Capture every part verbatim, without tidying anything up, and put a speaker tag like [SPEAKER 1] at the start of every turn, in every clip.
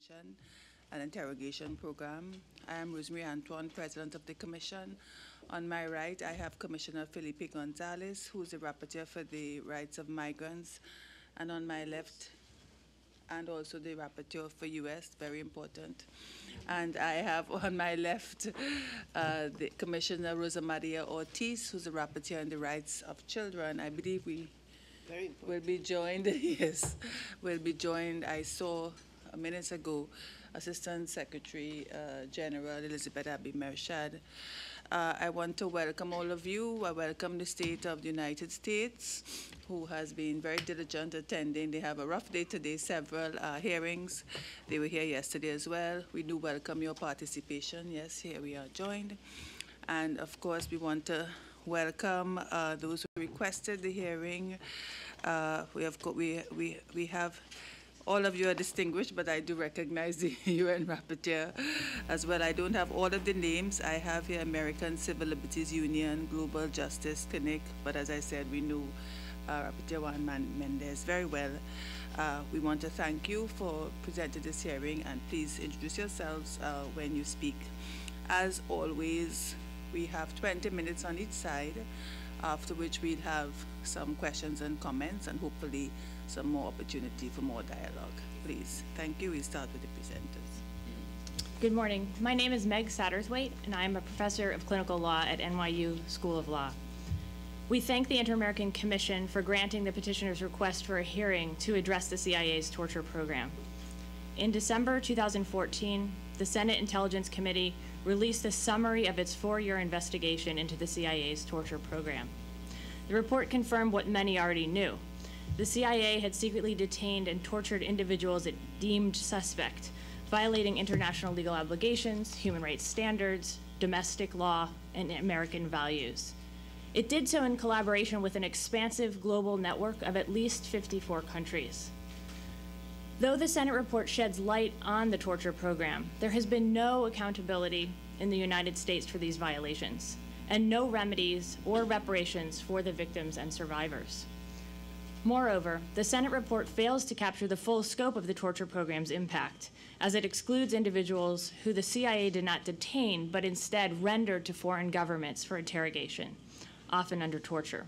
[SPEAKER 1] Detention and Interrogation Program. I am Rosemary Antoine, President of the Commission. On my right, I have Commissioner Felipe Gonzalez, who is the Rapporteur for the Rights of Migrants. And on my left, and also the Rapporteur for U S, very important. And I have on my left uh, the Commissioner Rosa Maria Ortiz, who's the Rapporteur on the Rights of Children. I believe we will be joined, yes, will be joined, I saw a minutes ago, Assistant Secretary uh, General Elizabeth Abbey Mershad. Uh, I want to welcome all of you. I welcome the State of the United States, who has been very diligent attending. They have a rough day today, several uh, hearings. They were here yesterday as well. We do welcome your participation. Yes, here we are joined. And of course, we want to welcome uh, those who requested the hearing. Uh, we have we we we have. All of you are distinguished, but I do recognize the U N Rapporteur as well. I don't have all of the names. I have here American Civil Liberties Union, Global Justice Clinic, but as I said, we knew uh, Rapporteur Juan Mendez very well. Uh, we want to thank you for presenting this hearing, and please introduce yourselves uh, when you speak. As always, we have twenty minutes on each side, after which we'll have some questions and comments, and hopefully some more opportunity for more dialogue. Please. Thank you. We'll start with the presenters.
[SPEAKER 2] Good morning. My name is Meg Satterswaite, and I am a professor of clinical law at N Y U School of Law. We thank the Inter-American Commission for granting the petitioner's request for a hearing to address the C I A's torture program. In December two thousand fourteen, the Senate Intelligence Committee released a summary of its four-year investigation into the C I A's torture program. The report confirmed what many already knew. The C I A had secretly detained and tortured individuals it deemed suspect, violating international legal obligations, human rights standards, domestic law, and American values. It did so in collaboration with an expansive global network of at least fifty-four countries. Though the Senate report sheds light on the torture program, there has been no accountability in the United States for these violations, and no remedies or reparations for the victims and survivors. Moreover, the Senate report fails to capture the full scope of the torture program's impact, as it excludes individuals who the C I A did not detain, but instead rendered to foreign governments for interrogation, often under torture.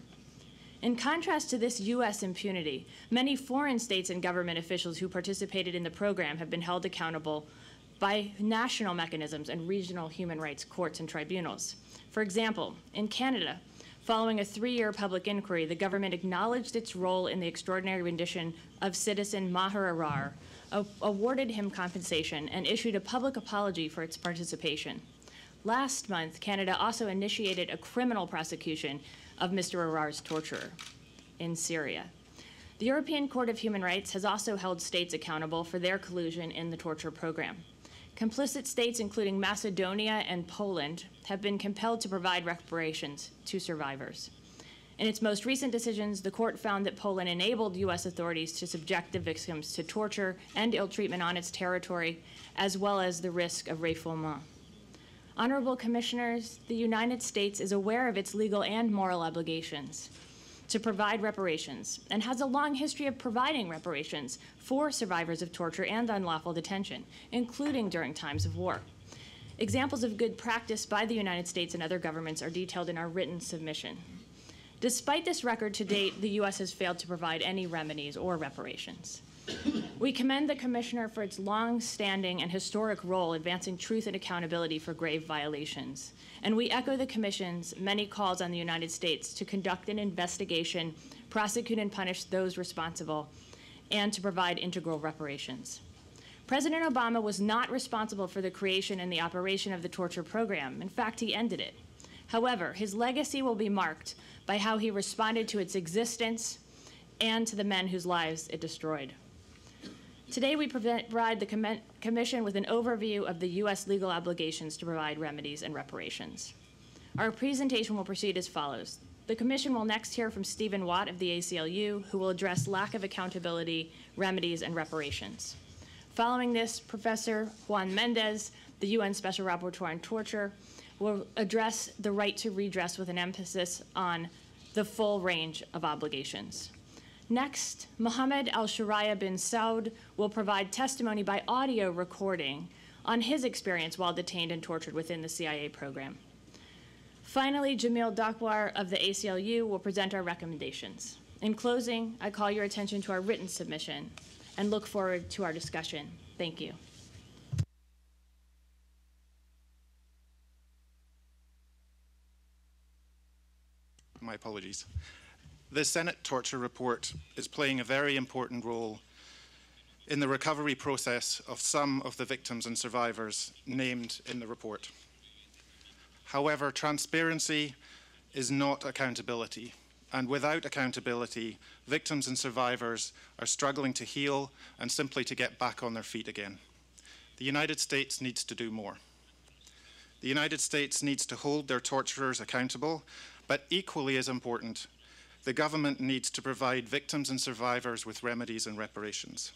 [SPEAKER 2] In contrast to this U S impunity, many foreign states and government officials who participated in the program have been held accountable by national mechanisms and regional human rights courts and tribunals. For example, in Canada, following a three-year public inquiry, the government acknowledged its role in the extraordinary rendition of citizen Maher Arar, awarded him compensation, and issued a public apology for its participation. Last month, Canada also initiated a criminal prosecution of Mister Arar's torturer in Syria. The European Court of Human Rights has also held states accountable for their collusion in the torture program. Complicit states, including Macedonia and Poland, have been compelled to provide reparations to survivors. In its most recent decisions, the court found that Poland enabled U S authorities to subject the victims to torture and ill treatment on its territory, as well as the risk of refoulement. Honorable Commissioners, the United States is aware of its legal and moral obligations to provide reparations, and has a long history of providing reparations for survivors of torture and unlawful detention, including during times of war. Examples of good practice by the United States and other governments are detailed in our written submission. Despite this record to date, the U S has failed to provide any remedies or reparations. We commend the Commissioner for its long-standing and historic role advancing truth and accountability for grave violations. And we echo the Commission's many calls on the United States to conduct an investigation, prosecute and punish those responsible, and to provide integral reparations. President Obama was not responsible for the creation and the operation of the torture program. In fact, he ended it. However, his legacy will be marked by how he responded to its existence and to the men whose lives it destroyed. Today, we provide the com Commission with an overview of the U S legal obligations to provide remedies and reparations. Our presentation will proceed as follows. The Commission will next hear from Stephen Watt of the A C L U, who will address lack of accountability, remedies, and reparations. Following this, Professor Juan Mendez, the U N Special Rapporteur on Torture, will address the right to redress with an emphasis on the full range of obligations. Next, Mohammed Al-Shariah bin Saud will provide testimony by audio recording on his experience while detained and tortured within the C I A program. Finally, Jamil Dakwar of the A C L U will present our recommendations. In closing, I call your attention to our written submission and look forward to our discussion. Thank you.
[SPEAKER 3] My apologies. The Senate Torture Report is playing a very important role in the recovery process of some of the victims and survivors named in the report. However, transparency is not accountability, and without accountability, victims and survivors are struggling to heal and simply to get back on their feet again. The United States needs to do more. The United States needs to hold their torturers accountable, but equally as important, the government needs to provide victims and survivors with remedies and reparations.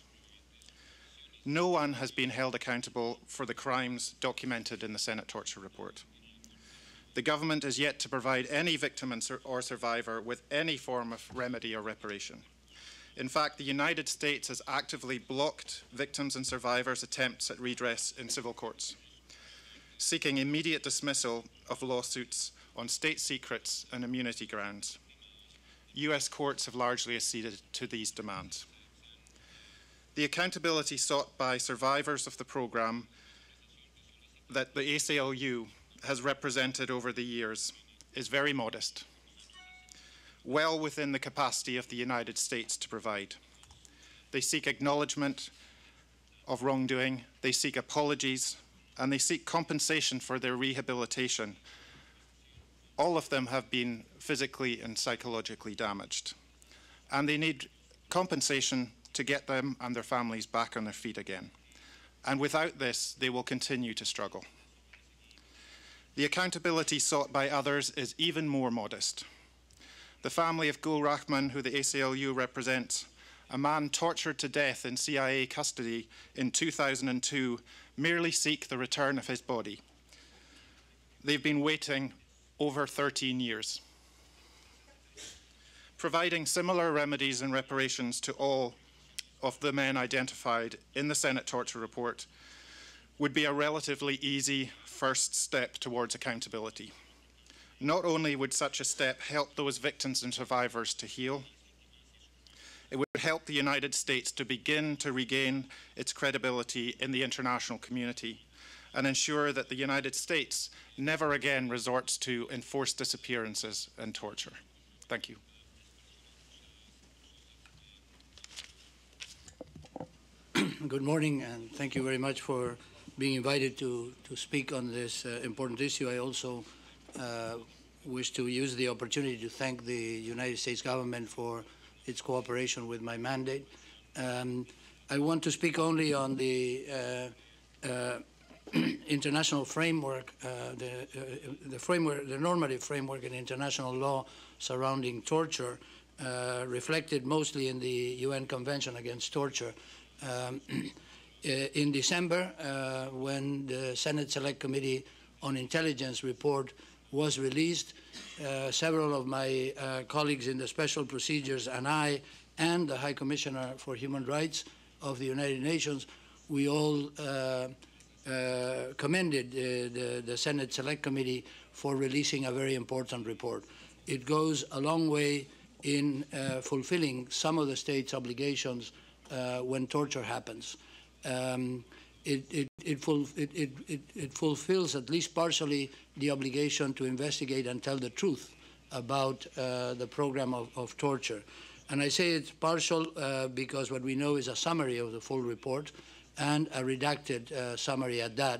[SPEAKER 3] No one has been held accountable for the crimes documented in the Senate Torture Report. The government is yet to provide any victim and sur or survivor with any form of remedy or reparation. In fact, the United States has actively blocked victims and survivors' attempts at redress in civil courts, seeking immediate dismissal of lawsuits on state secrets and immunity grounds. U S courts have largely acceded to these demands. The accountability sought by survivors of the program that the A C L U has represented over the years is very modest, well within the capacity of the United States to provide. They seek acknowledgement of wrongdoing, they seek apologies, and they seek compensation for their rehabilitation. All of them have been physically and psychologically damaged, and they need compensation to get them and their families back on their feet again. And without this, they will continue to struggle. The accountability sought by others is even more modest. The family of Gul Rahman, who the A C L U represents, a man tortured to death in C I A custody in two thousand two, merely seek the return of his body. They've been waiting over thirteen years. Providing similar remedies and reparations to all of the men identified in the Senate Torture Report would be a relatively easy first step towards accountability. Not only would such a step help those victims and survivors to heal, it would help the United States to begin to regain its credibility in the international community and ensure that the United States never again resorts to enforced disappearances and torture. Thank you.
[SPEAKER 4] Good morning, and thank you very much for being invited to, to speak on this uh, important issue. I also uh, wish to use the opportunity to thank the United States government for its cooperation with my mandate. Um, I want to speak only on the uh, uh, international framework, uh, the, uh, the framework, the normative framework in international law surrounding torture, uh, reflected mostly in the U N Convention Against Torture. Um, in December, uh, when the Senate Select Committee on Intelligence report was released, uh, several of my uh, colleagues in the special procedures and I and the High Commissioner for Human Rights of the United Nations, we all uh, uh, commended uh, the, the Senate Select Committee for releasing a very important report. It goes a long way in uh, fulfilling some of the state's obligations uh, when torture happens. Um, it, it, it, ful it, it, it, it fulfills at least partially the obligation to investigate and tell the truth about uh, the program of, of torture. And I say it's partial uh, because what we know is a summary of the full report and a redacted uh, summary at that.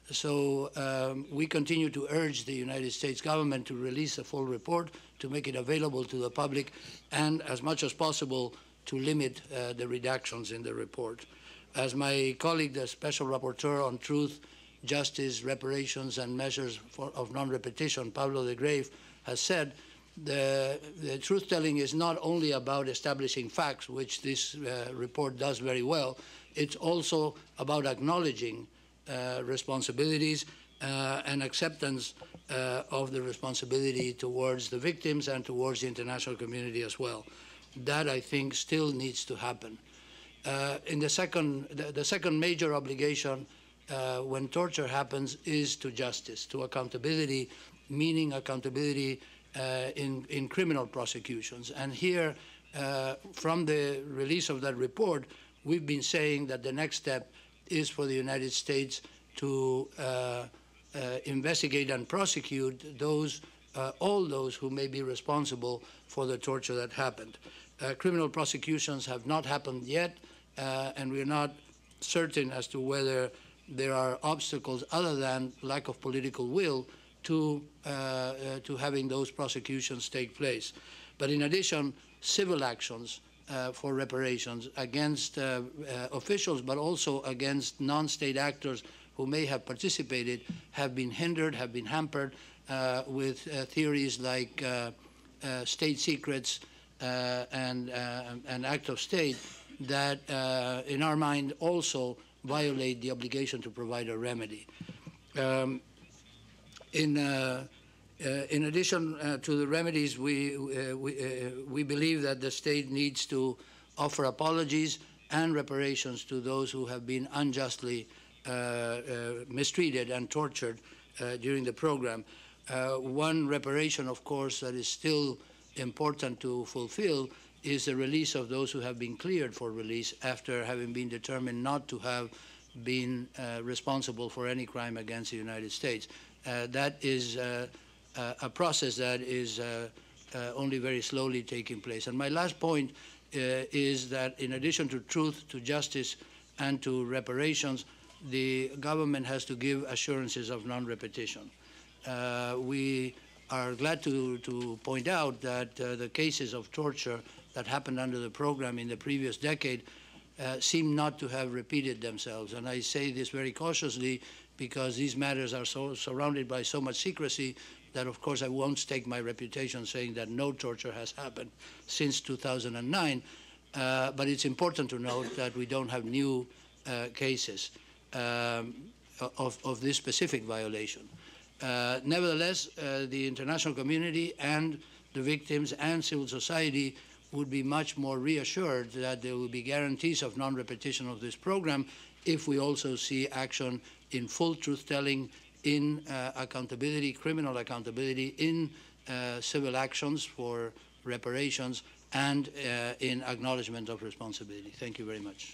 [SPEAKER 4] So um, we continue to urge the United States government to release the full report, to make it available to the public, and as much as possible to limit uh, the redactions in the report. As my colleague, the Special Rapporteur on Truth, Justice, Reparations and Measures for, of Non-Repetition, Pablo de Grave, has said, the, the truth-telling is not only about establishing facts, which this uh, report does very well, it's also about acknowledging uh, responsibilities uh, and acceptance uh, of the responsibility towards the victims and towards the international community as well. That, I think, still needs to happen. Uh, in the second, the, the second major obligation uh, when torture happens is to justice, to accountability, meaning accountability uh, in, in criminal prosecutions. And here, uh, from the release of that report, we've been saying that the next step is for the United States to uh, uh, investigate and prosecute those, uh, all those who may be responsible for the torture that happened. Uh, criminal prosecutions have not happened yet, uh, and we're not certain as to whether there are obstacles other than lack of political will to, uh, uh, to having those prosecutions take place. But in addition, civil actions uh, for reparations against uh, uh, officials, but also against non-state actors who may have participated, have been hindered, have been hampered uh, with uh, theories like uh, uh, state secrets, Uh, and uh, an act of state that, uh, in our mind, also violate the obligation to provide a remedy. Um, in, uh, uh, in addition uh, to the remedies, we, uh, we, uh, we believe that the state needs to offer apologies and reparations to those who have been unjustly uh, uh, mistreated and tortured uh, during the program. Uh, one reparation, of course, that is still important to fulfill is the release of those who have been cleared for release after having been determined not to have been uh, responsible for any crime against the United States. Uh, that is uh, uh, a process that is uh, uh, only very slowly taking place. And my last point uh, is that in addition to truth, to justice, and to reparations, the government has to give assurances of non-repetition. Uh, we are glad to, to point out that uh, the cases of torture that happened under the program in the previous decade uh, seem not to have repeated themselves. And I say this very cautiously because these matters are so surrounded by so much secrecy that, of course, I won't stake my reputation saying that no torture has happened since two thousand nine. Uh, but it's important to note that we don't have new uh, cases um, of, of this specific violation. Uh, nevertheless, uh, the international community and the victims and civil society would be much more reassured that there will be guarantees of non-repetition of this program if we also see action in full truth-telling, in uh, accountability, criminal accountability, in uh, civil actions for reparations, and uh, in acknowledgement of responsibility. Thank you very much.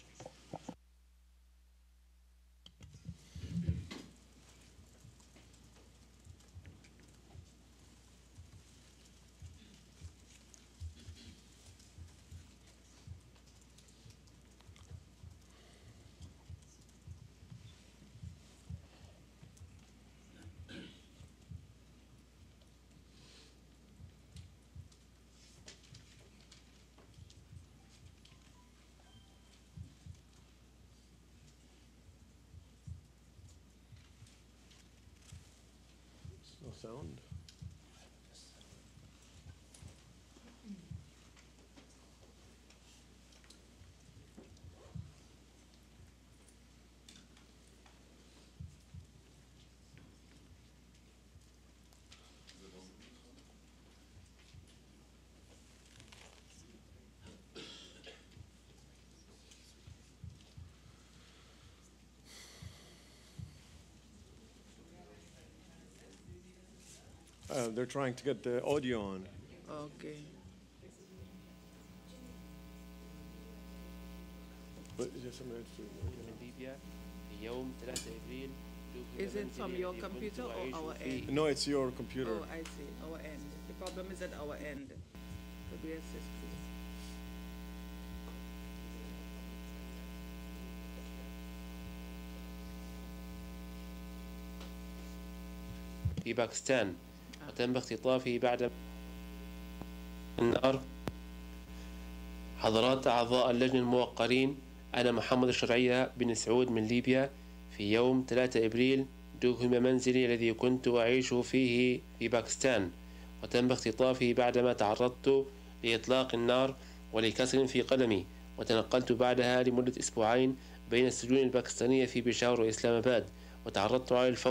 [SPEAKER 5] No sound. Uh, they're trying to get the audio on.
[SPEAKER 1] Okay.
[SPEAKER 5] But just a minute.
[SPEAKER 1] Is it from your computer or our end?
[SPEAKER 5] No, it's your computer.
[SPEAKER 1] Oh, I see. Our end. The problem is at our end. Could we assist, please?
[SPEAKER 6] في باكستان وتم اختطافه بعد النار. حضرات أعضاء اللجنة الموقرين، أنا محمد الشرعية بن سعود من ليبيا. في يوم ثلاثة إبريل دُهم منزلي الذي كنت أعيش فيه في باكستان، وتم اختطافي بعدما تعرضت لإطلاق النار ولكسر في قدمي، وتنقلت بعدها لمدة أسبوعين بين السجون الباكستانية في بيشاور وإسلام آباد، وتعرضت على الفور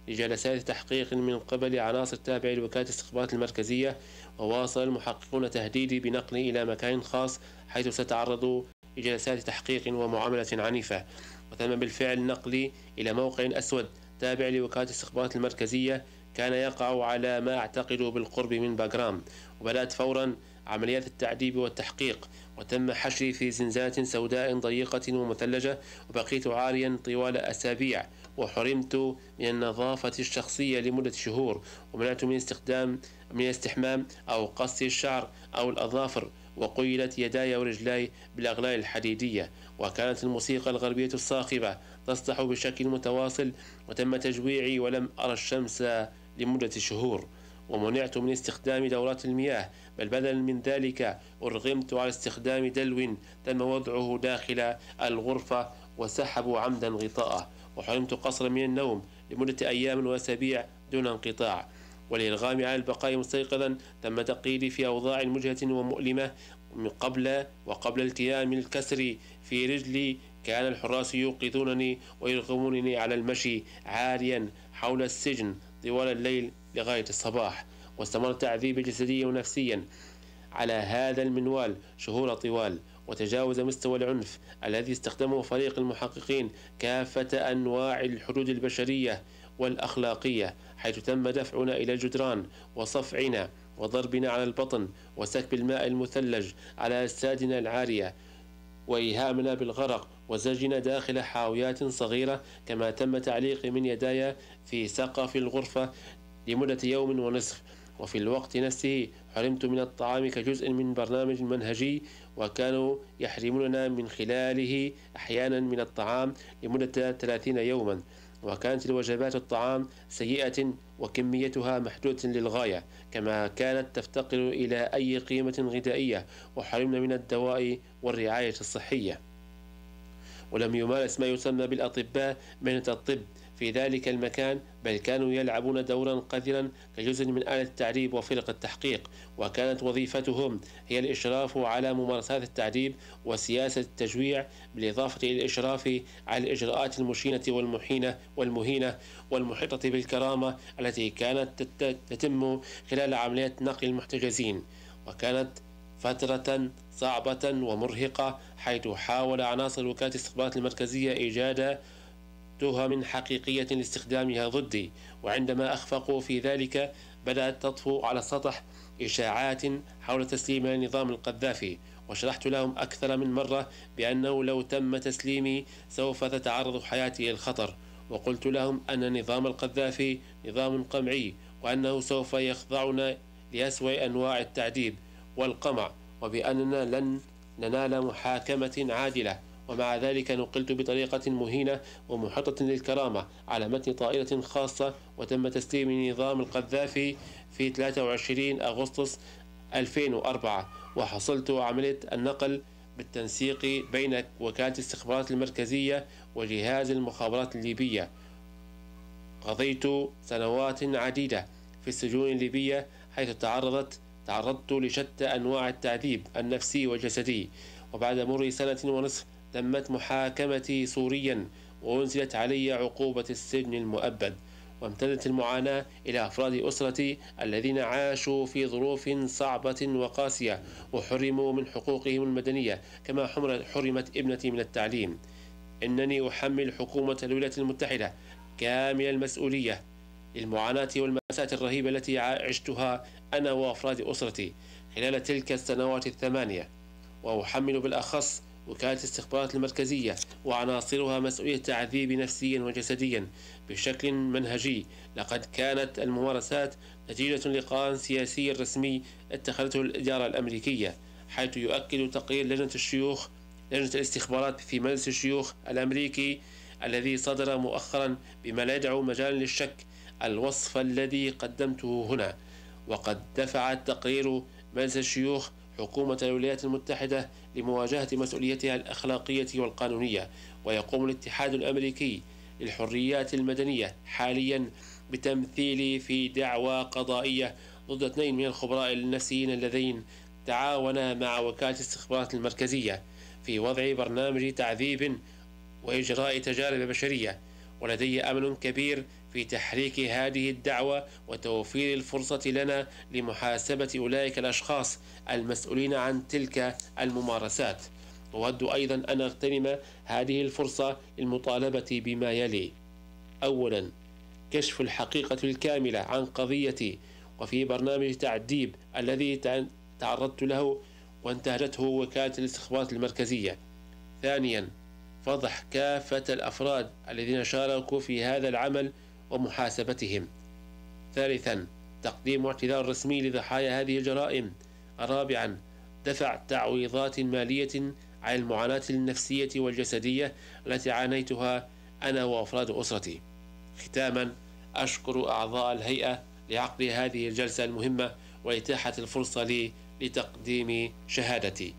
[SPEAKER 6] لجلسات تحقيق من قبل عناصر تابعة لوكالة الاستخبارات المركزية، وواصل المحققون تهديدي بنقلي إلى مكان خاص حيث ستعرض لجلسات تحقيق ومعاملة عنيفة. وتم بالفعل نقلي إلى موقع أسود تابع لوكالة الاستخبارات المركزية كان يقع على ما أعتقد بالقرب من باغرام، وبدأت فورا عمليات التعذيب والتحقيق، وتم حشري في زنزانة سوداء ضيقة ومثلجة، وبقيت عاريا طوال أسابيع، وحرمت من النظافة الشخصية لمدة شهور، ومنعت من استخدام من الاستحمام أو قص الشعر أو الأظافر، وقيدت يداي ورجلاي بالأغلال الحديدية، وكانت الموسيقى الغربية الصاخبة تصدح بشكل متواصل، وتم تجويعي ولم أرى الشمس لمدة شهور، ومنعت من استخدام دورات المياه، بل بدلا من ذلك أرغمت على استخدام دلو تم وضعه داخل الغرفة وسحبوا عمدا غطاءه، وحرمت قصرا من النوم لمدة أيام وأسابيع دون انقطاع. وللغام على البقاء مستيقظا تم تقييدي في أوضاع مجهدة ومؤلمة من قبل وقبل التئام الكسر في رجلي. كان الحراس يوقظونني ويرغمونني على المشي عاريا حول السجن طوال الليل لغاية الصباح، واستمر تعذيبي جسديا ونفسيا على هذا المنوال شهور طوال، وتجاوز مستوى العنف الذي استخدمه فريق المحققين كافة أنواع الحدود البشرية والأخلاقية، حيث تم دفعنا إلى الجدران وصفعنا وضربنا على البطن وسكب الماء المثلج على أجسادنا العارية وإيهامنا بالغرق وزجنا داخل حاويات صغيرة، كما تم تعليقي من يداي في سقف الغرفة لمدة يوم ونصف. وفي الوقت نفسه حرمت من الطعام كجزء من برنامج منهجي، وكانوا يحرموننا من خلاله أحيانا من الطعام لمدة ثلاثين يوما، وكانت الوجبات الطعام سيئة وكميتها محدودة للغاية، كما كانت تفتقر إلى أي قيمة غذائية، وحرمنا من الدواء والرعاية الصحية. ولم يمارس ما يسمى بالأطباء مهنة الطب في ذلك المكان، بل كانوا يلعبون دورا قذرا كجزء من آلة التعذيب وفرق التحقيق، وكانت وظيفتهم هي الإشراف على ممارسات التعذيب وسياسة التجويع، بالإضافة إلى الإشراف على الإجراءات المشينة والمحينة والمهينة والمحيطة بالكرامة التي كانت تتم خلال عمليات نقل المحتجزين. وكانت فترة صعبة ومرهقة، حيث حاول عناصر وكالة الاستخبارات المركزية إيجاد تهم حقيقية لاستخدامها ضدي، وعندما أخفقوا في ذلك بدأت تطفو على السطح إشاعات حول تسليم نظام القذافي، وشرحت لهم أكثر من مرة بأنه لو تم تسليمي سوف تتعرض حياتي للخطر، وقلت لهم أن نظام القذافي نظام قمعي، وأنه سوف يخضعنا لأسوأ أنواع التعذيب والقمع، وبأننا لن ننال محاكمة عادلة. ومع ذلك نقلت بطريقة مهينة ومحطة للكرامة على متن طائرة خاصة، وتم تسليم نظام القذافي في ثلاثة وعشرين أغسطس ألفين وأربعة، وحصلت عملية النقل بالتنسيق بين وكالة الاستخبارات المركزية وجهاز المخابرات الليبية. قضيت سنوات عديدة في السجون الليبية، حيث تعرضت تعرضت لشتى أنواع التعذيب النفسي والجسدي، وبعد مر سنة ونصف تمت محاكمتي سوريا وأنزلت علي عقوبة السجن المؤبد. وامتدت المعاناة إلى أفراد أسرتي الذين عاشوا في ظروف صعبة وقاسية وحرموا من حقوقهم المدنية، كما حرمت ابنتي من التعليم. إنني أحمل حكومة الولايات المتحدة كامل المسؤولية للمعاناة والمأساة الرهيبة التي عشتها أنا وأفراد أسرتي خلال تلك السنوات الثمانية، وأحمل بالأخص وكالة الاستخبارات المركزية وعناصرها مسؤولية تعذيب نفسيا وجسديا بشكل منهجي. لقد كانت الممارسات نتيجة لقرار سياسي رسمي اتخذته الإدارة الأمريكية، حيث يؤكد تقرير لجنة الشيوخ لجنة الاستخبارات في مجلس الشيوخ الأمريكي الذي صدر مؤخرا بما لا يدع مجال للشك الوصف الذي قدمته هنا. وقد دفع تقرير مجلس الشيوخ حكومة الولايات المتحدة لمواجهة مسؤوليتها الأخلاقية والقانونية، ويقوم الاتحاد الأمريكي للحريات المدنية حاليا بتمثيلي في دعوى قضائية ضد اثنين من الخبراء النفسيين اللذين تعاونا مع وكالة الاستخبارات المركزية في وضع برنامج تعذيب وإجراء تجارب بشرية. ولدي أمل كبير في تحريك هذه الدعوة وتوفير الفرصة لنا لمحاسبة أولئك الأشخاص المسؤولين عن تلك الممارسات. أود أيضا أن أغتنم هذه الفرصة للمطالبة بما يلي: أولا، كشف الحقيقة الكاملة عن قضيتي وفي برنامج تعذيب الذي تعرضت له وانتهجته وكالة الاستخبارات المركزية. ثانيا، فضح كافة الأفراد الذين شاركوا في هذا العمل ومحاسبتهم. ثالثا، تقديم اعتذار رسمي لضحايا هذه الجرائم. رابعا، دفع تعويضات مالية عن المعاناة النفسية والجسدية التي عانيتها أنا وأفراد أسرتي. ختاما، أشكر أعضاء الهيئة لعقد هذه الجلسة المهمة وإتاحة الفرصة لي لتقديم شهادتي.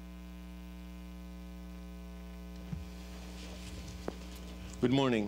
[SPEAKER 5] Good morning.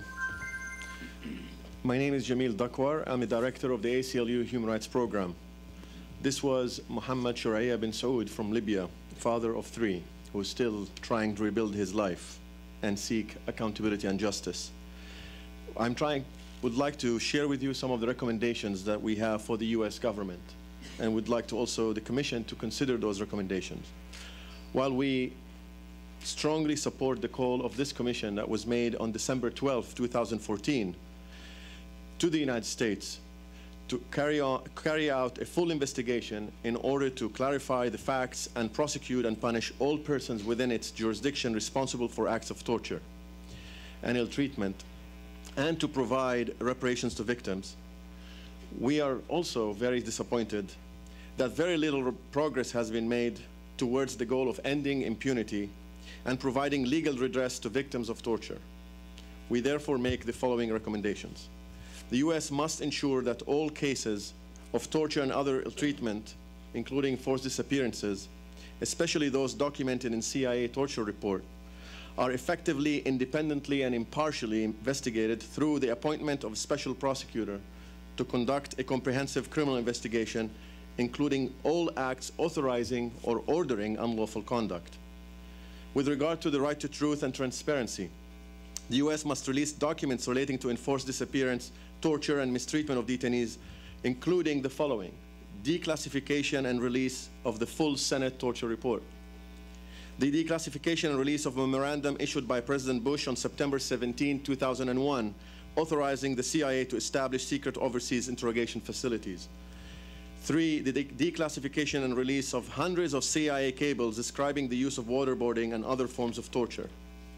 [SPEAKER 5] My name is Jamil Dakwar. I'm the director of the A C L U Human Rights Program. This was Mohammed Shuraiya bin Saud from Libya, father of three, who is still trying to rebuild his life and seek accountability and justice. I'm trying, would like to share with you some of the recommendations that we have for the U S government, and would like to also the Commission to consider those recommendations. While we strongly support the call of this Commission that was made on December twelfth, two thousand fourteen, to the United States to carry, on, carry out a full investigation in order to clarify the facts and prosecute and punish all persons within its jurisdiction responsible for acts of torture and ill treatment, and to provide reparations to victims. We are also very disappointed that very little progress has been made towards the goal of ending impunity and providing legal redress to victims of torture. We therefore make the following recommendations. The U S must ensure that all cases of torture and other ill treatment, including forced disappearances, especially those documented in C I A torture report, are effectively, independently, and impartially investigated through the appointment of a special prosecutor to conduct a comprehensive criminal investigation, including all acts authorizing or ordering unlawful conduct. With regard to the right to truth and transparency, the U S must release documents relating to enforced disappearance, torture, and mistreatment of detainees, including the following: declassification and release of the full Senate torture report, the declassification and release of a memorandum issued by President Bush on September seventeenth, two thousand one, authorizing the C I A to establish secret overseas interrogation facilities. Three, the de declassification and release of hundreds of C I A cables describing the use of waterboarding and other forms of torture.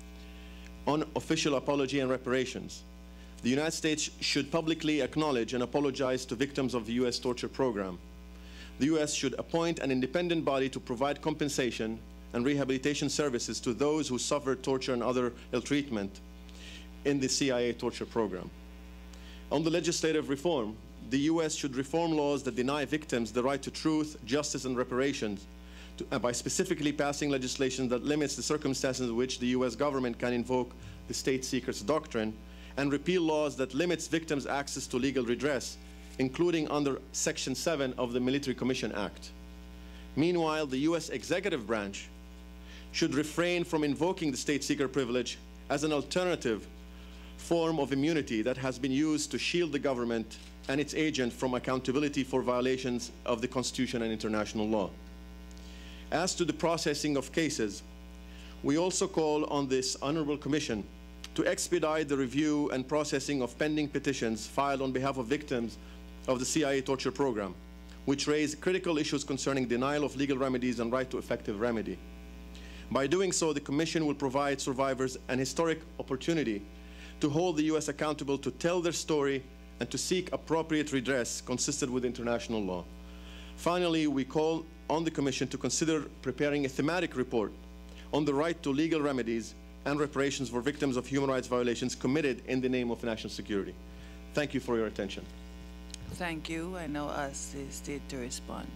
[SPEAKER 5] On official apology and reparations, the United States should publicly acknowledge and apologize to victims of the U S torture program. The U S should appoint an independent body to provide compensation and rehabilitation services to those who suffered torture and other ill treatment in the C I A torture program. On the legislative reform, the U S should reform laws that deny victims the right to truth, justice, and reparations to, uh, by specifically passing legislation that limits the circumstances in which the U S government can invoke the state secrets doctrine, and repeal laws that limits victims' access to legal redress, including under Section seven of the Military Commission Act. Meanwhile, the U S executive branch should refrain from invoking the state secret privilege as an alternative form of immunity that has been used to shield the government and its agent from accountability for violations of the Constitution and international law. As to the processing of cases, we also call on this Honorable Commission to expedite the review and processing of pending petitions filed on behalf of victims of the C I A torture program, which raise critical issues concerning denial of legal remedies and right to effective remedy. By doing so, the Commission will provide survivors an historic opportunity to hold the U S accountable to tell their story and to seek appropriate redress consistent with international law. Finally, we call on the Commission to consider preparing a thematic report on the right to legal remedies and reparations for victims of human rights violations committed in the name of national security. Thank you for your attention.
[SPEAKER 1] Thank you. I now ask the state to respond.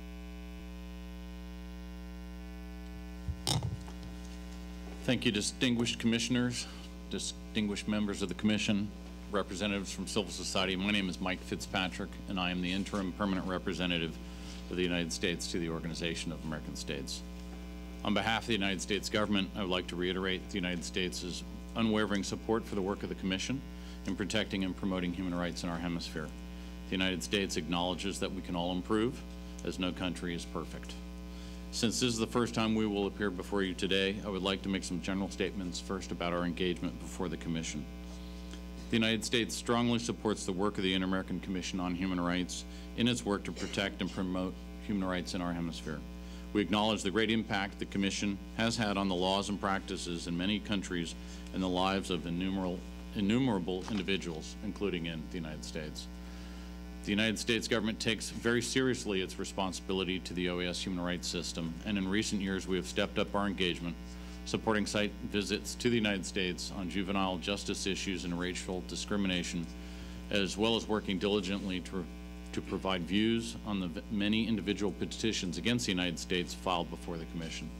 [SPEAKER 7] Thank you, distinguished commissioners, distinguished members of the commission, representatives from civil society. My name is Mike Fitzpatrick, and I am the interim permanent representative of the United States to the Organization of American States. On behalf of the United States government, I would like to reiterate the United States' unwavering support for the work of the Commission in protecting and promoting human rights in our hemisphere. The United States acknowledges that we can all improve, as no country is perfect. Since this is the first time we will appear before you today, I would like to make some general statements first about our engagement before the Commission. The United States strongly supports the work of the Inter-American Commission on Human Rights in its work to protect and promote human rights in our hemisphere. We acknowledge the great impact the Commission has had on the laws and practices in many countries and the lives of innumerable, innumerable individuals, including in the United States. The United States government takes very seriously its responsibility to the O A S human rights system, and in recent years we have stepped up our engagement, supporting site visits to the United States on juvenile justice issues and racial discrimination, as well as working diligently to, to provide views on the many individual petitions against the United States filed before the Commission.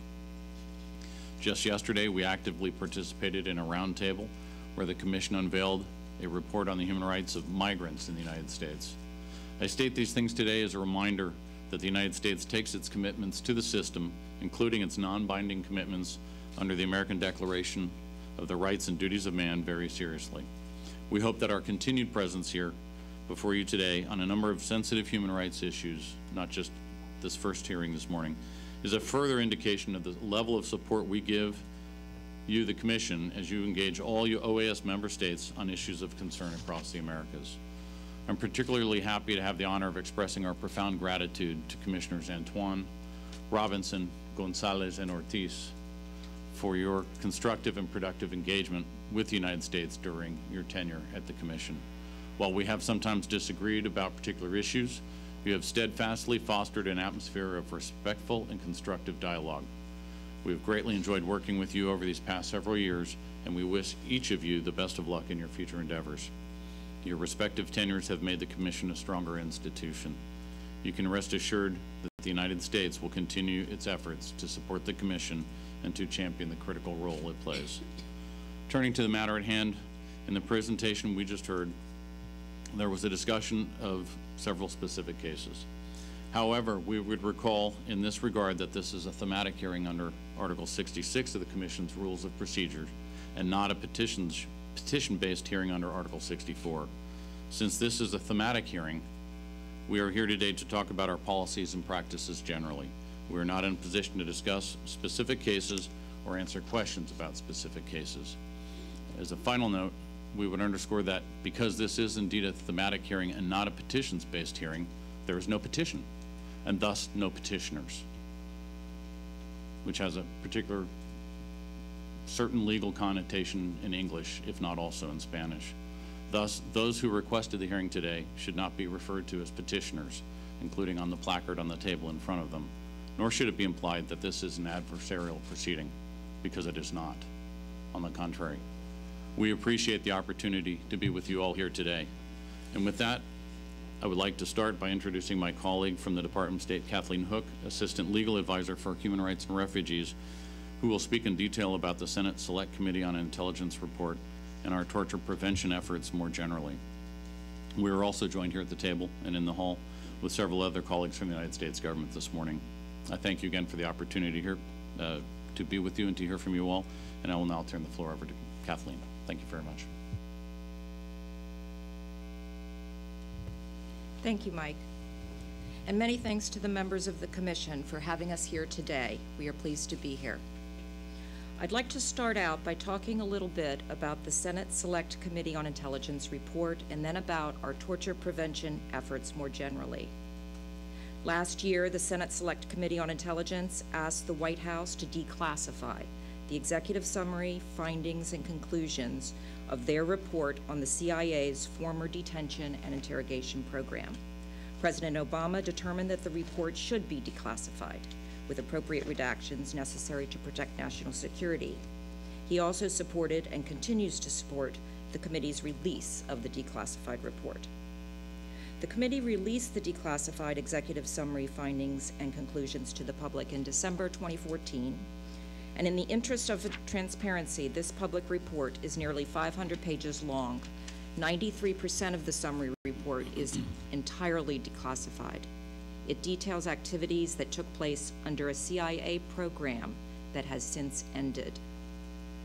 [SPEAKER 7] Just yesterday, we actively participated in a roundtable where the Commission unveiled a report on the human rights of migrants in the United States. I state these things today as a reminder that the United States takes its commitments to the system, including its non-binding commitments under the American Declaration of the Rights and Duties of Man, very seriously. We hope that our continued presence here before you today on a number of sensitive human rights issues, not just this first hearing this morning, is a further indication of the level of support we give you, the Commission, as you engage all you O A S member states on issues of concern across the Americas. I'm particularly happy to have the honor of expressing our profound gratitude to Commissioners Antoine, Robinson, Gonzalez, and Ortiz for your constructive and productive engagement with the United States during your tenure at the Commission. While we have sometimes disagreed about particular issues, you have steadfastly fostered an atmosphere of respectful and constructive dialogue. We have greatly enjoyed working with you over these past several years, and we wish each of you the best of luck in your future endeavors. Your respective tenures have made the Commission a stronger institution. You can rest assured that the United States will continue its efforts to support the Commission and to champion the critical role it plays. Turning to the matter at hand, in the presentation we just heard, there was a discussion of several specific cases. However, we would recall in this regard that this is a thematic hearing under Article sixty-six of the Commission's Rules of Procedure and not a petitions petition-based hearing under Article sixty-four. Since this is a thematic hearing, we are here today to talk about our policies and practices generally. We are not in a position to discuss specific cases or answer questions about specific cases. As a final note, we would underscore that because this is indeed a thematic hearing and not a petitions-based hearing, there is no petition, and thus no petitioners, which has a particular certain legal connotation in English, if not also in Spanish. Thus, those who requested the hearing today should not be referred to as petitioners, including on the placard on the table in front of them, nor should it be implied that this is an adversarial proceeding, because it is not. On the contrary, we appreciate the opportunity to be with you all here today. And with that, I would like to start by introducing my colleague from the Department of State, Kathleen Hook, Assistant Legal Advisor for Human Rights and Refugees, who will speak in detail about the Senate Select Committee on Intelligence report and our torture prevention efforts more generally. We are also joined here at the table and in the hall with several other colleagues from the United States government this morning. I thank you again for the opportunity here uh, to be with you and to hear from you all, and I will now turn the floor over to Kathleen. Thank you very much.
[SPEAKER 8] Thank you, Mike. And many thanks to the members of the Commission for having us here today. We are pleased to be here. I'd like to start out by talking a little bit about the Senate Select Committee on Intelligence report and then about our torture prevention efforts more generally. Last year, the Senate Select Committee on Intelligence asked the White House to declassify the executive summary, findings, and conclusions of their report on the C I A's former detention and interrogation program. President Obama determined that the report should be declassified, with appropriate redactions necessary to protect national security. He also supported and continues to support the committee's release of the declassified report. The committee released the declassified executive summary findings and conclusions to the public in December twenty fourteen, and in the interest of transparency, this public report is nearly five hundred pages long. ninety-three percent of the summary report is entirely declassified. It details activities that took place under a C I A program that has since ended.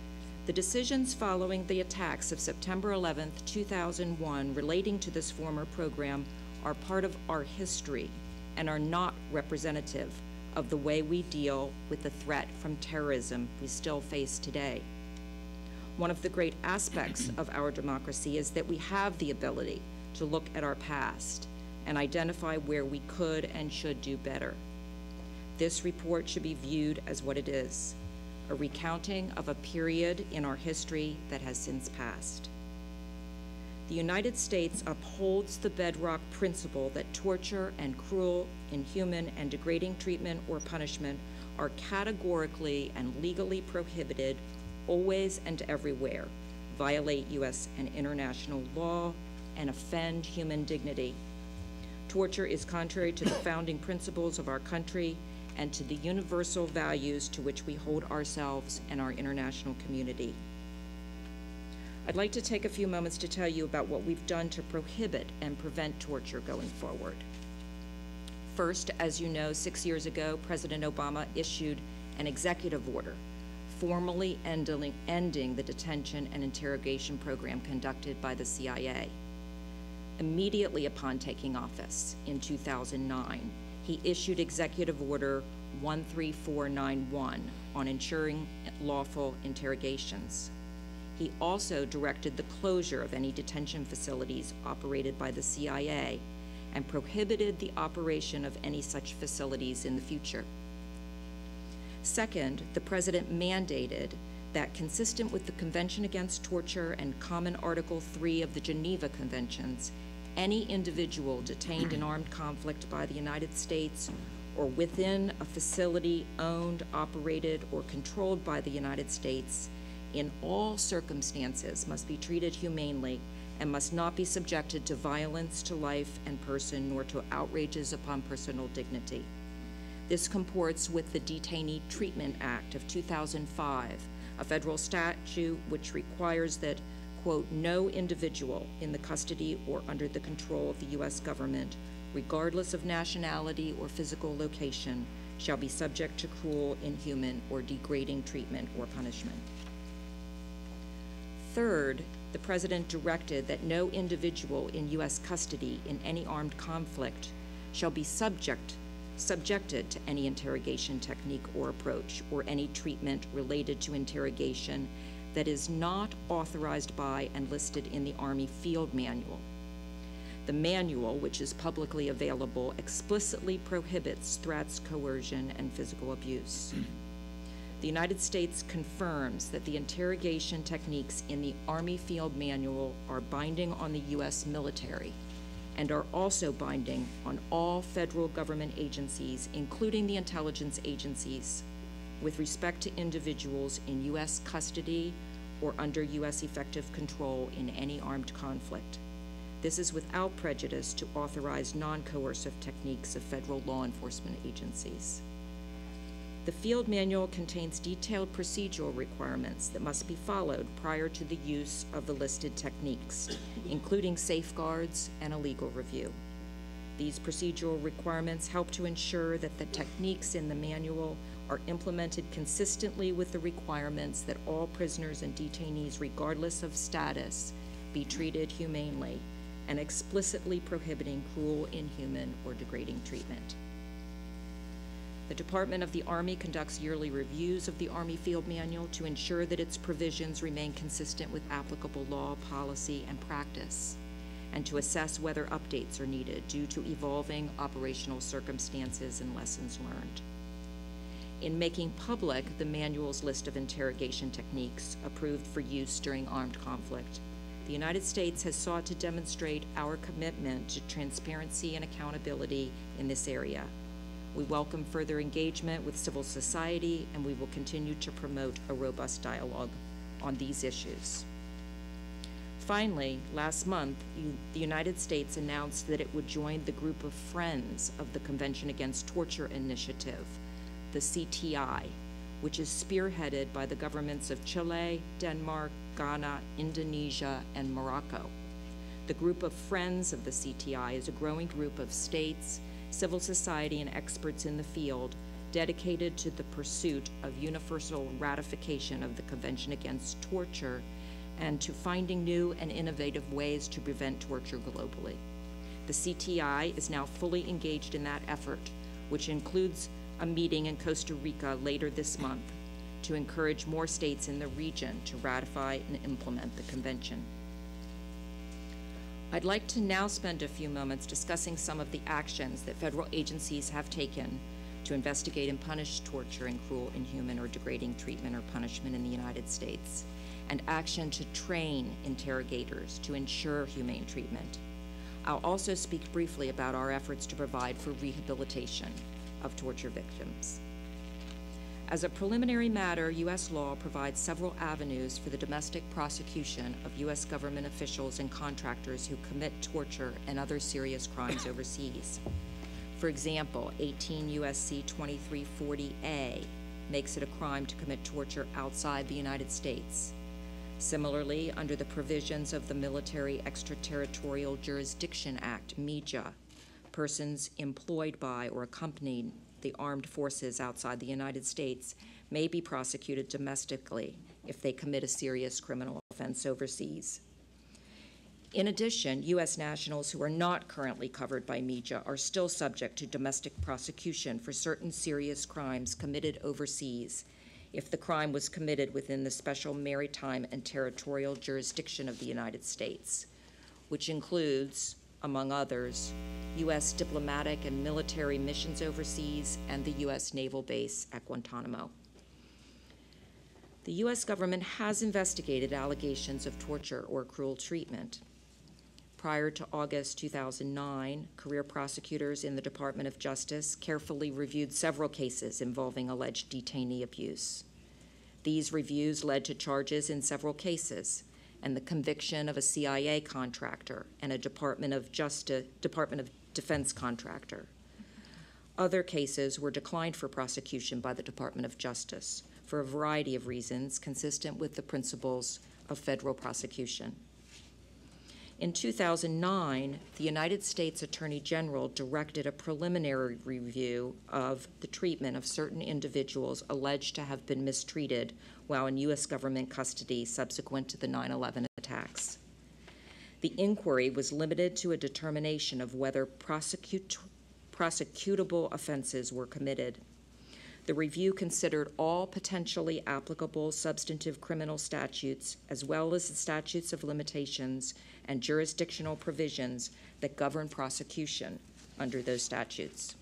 [SPEAKER 8] The decisions following the attacks of September eleventh, two thousand one relating to this former program are part of our history and are not representative of the way we deal with the threat from terrorism we still face today. One of the great aspects of our democracy is that we have the ability to look at our past and identify where we could and should do better. This report should be viewed as what it is, a recounting of a period in our history that has since passed. The United States upholds the bedrock principle that torture and cruel, inhuman, and degrading treatment or punishment are categorically and legally prohibited always and everywhere, violate U S and international law, and offend human dignity. Torture is contrary to the founding principles of our country and to the universal values to which we hold ourselves and our international community. I'd like to take a few moments to tell you about what we've done to prohibit and prevent torture going forward. First, as you know, six years ago, President Obama issued an executive order formally ending, ending the detention and interrogation program conducted by the C I A. Immediately upon taking office in two thousand nine, he issued Executive Order one three four nine one on ensuring lawful interrogations. He also directed the closure of any detention facilities operated by the C I A and prohibited the operation of any such facilities in the future. Second, the President mandated that, consistent with the Convention Against Torture and Common Article three of the Geneva Conventions, any individual detained in armed conflict by the United States or within a facility owned, operated, or controlled by the United States in all circumstances must be treated humanely and must not be subjected to violence to life and person nor to outrages upon personal dignity. This comports with the Detainee Treatment Act of two thousand five, a federal statute which requires that, quote, no individual in the custody or under the control of the U S government, regardless of nationality or physical location, shall be subject to cruel, inhuman, or degrading treatment or punishment. Third, the President directed that no individual in U S custody in any armed conflict shall be subject, subjected to any interrogation technique or approach or any treatment related to interrogation that is not authorized by and listed in the Army Field Manual. The manual, which is publicly available, explicitly prohibits threats, coercion, and physical abuse. The United States confirms that the interrogation techniques in the Army Field Manual are binding on the U S military and are also binding on all federal government agencies, including the intelligence agencies, with respect to individuals in U S custody or under U S effective control in any armed conflict. This is without prejudice to authorized non-coercive techniques of federal law enforcement agencies. The Field Manual contains detailed procedural requirements that must be followed prior to the use of the listed techniques, including safeguards and a legal review. These procedural requirements help to ensure that the techniques in the manual are implemented consistently with the requirements that all prisoners and detainees, regardless of status, be treated humanely, and explicitly prohibiting cruel, inhuman, or degrading treatment. The Department of the Army conducts yearly reviews of the Army Field Manual to ensure that its provisions remain consistent with applicable law, policy, and practice, and to assess whether updates are needed due to evolving operational circumstances and lessons learned. In making public the manual's list of interrogation techniques approved for use during armed conflict, the United States has sought to demonstrate our commitment to transparency and accountability in this area. We welcome further engagement with civil society, and we will continue to promote a robust dialogue on these issues. Finally, last month, you, the United States announced that it would join the group of friends of the Convention Against Torture Initiative, the C T I, which is spearheaded by the governments of Chile, Denmark, Ghana, Indonesia, and Morocco. The group of friends of the C T I is a growing group of states, civil society, and experts in the field dedicated to the pursuit of universal ratification of the Convention Against Torture and to finding new and innovative ways to prevent torture globally. The C T I is now fully engaged in that effort, which includes a meeting in Costa Rica later this month to encourage more states in the region to ratify and implement the convention. I'd like to now spend a few moments discussing some of the actions that federal agencies have taken to investigate and punish torture and cruel, inhuman, or degrading treatment or punishment in the United States, and action to train interrogators to ensure humane treatment. I'll also speak briefly about our efforts to provide for rehabilitation of torture victims. As a preliminary matter, U S law provides several avenues for the domestic prosecution of U S government officials and contractors who commit torture and other serious crimes overseas. For example, eighteen U S C twenty-three forty A makes it a crime to commit torture outside the United States. Similarly, under the provisions of the Military Extraterritorial Jurisdiction Act, M E J A, persons employed by or accompanying the armed forces outside the United States may be prosecuted domestically if they commit a serious criminal offense overseas. In addition, U S nationals who are not currently covered by M E J A are still subject to domestic prosecution for certain serious crimes committed overseas if the crime was committed within the special maritime and territorial jurisdiction of the United States, which includes, among others, U S diplomatic and military missions overseas and the U S naval base at Guantanamo. The U S government has investigated allegations of torture or cruel treatment. Prior to August two thousand nine, career prosecutors in the Department of Justice carefully reviewed several cases involving alleged detainee abuse. These reviews led to charges in several cases and the conviction of a C I A contractor and a Department of Justice, Department of Defense contractor. Other cases were declined for prosecution by the Department of Justice for a variety of reasons consistent with the principles of federal prosecution. In two thousand nine, the United States Attorney General directed a preliminary review of the treatment of certain individuals alleged to have been mistreated while in U S government custody subsequent to the nine eleven attacks. The inquiry was limited to a determination of whether prosecute, prosecutable offenses were committed. The review considered all potentially applicable substantive criminal statutes, as well as the statutes of limitations and jurisdictional provisions that govern prosecution under those statutes.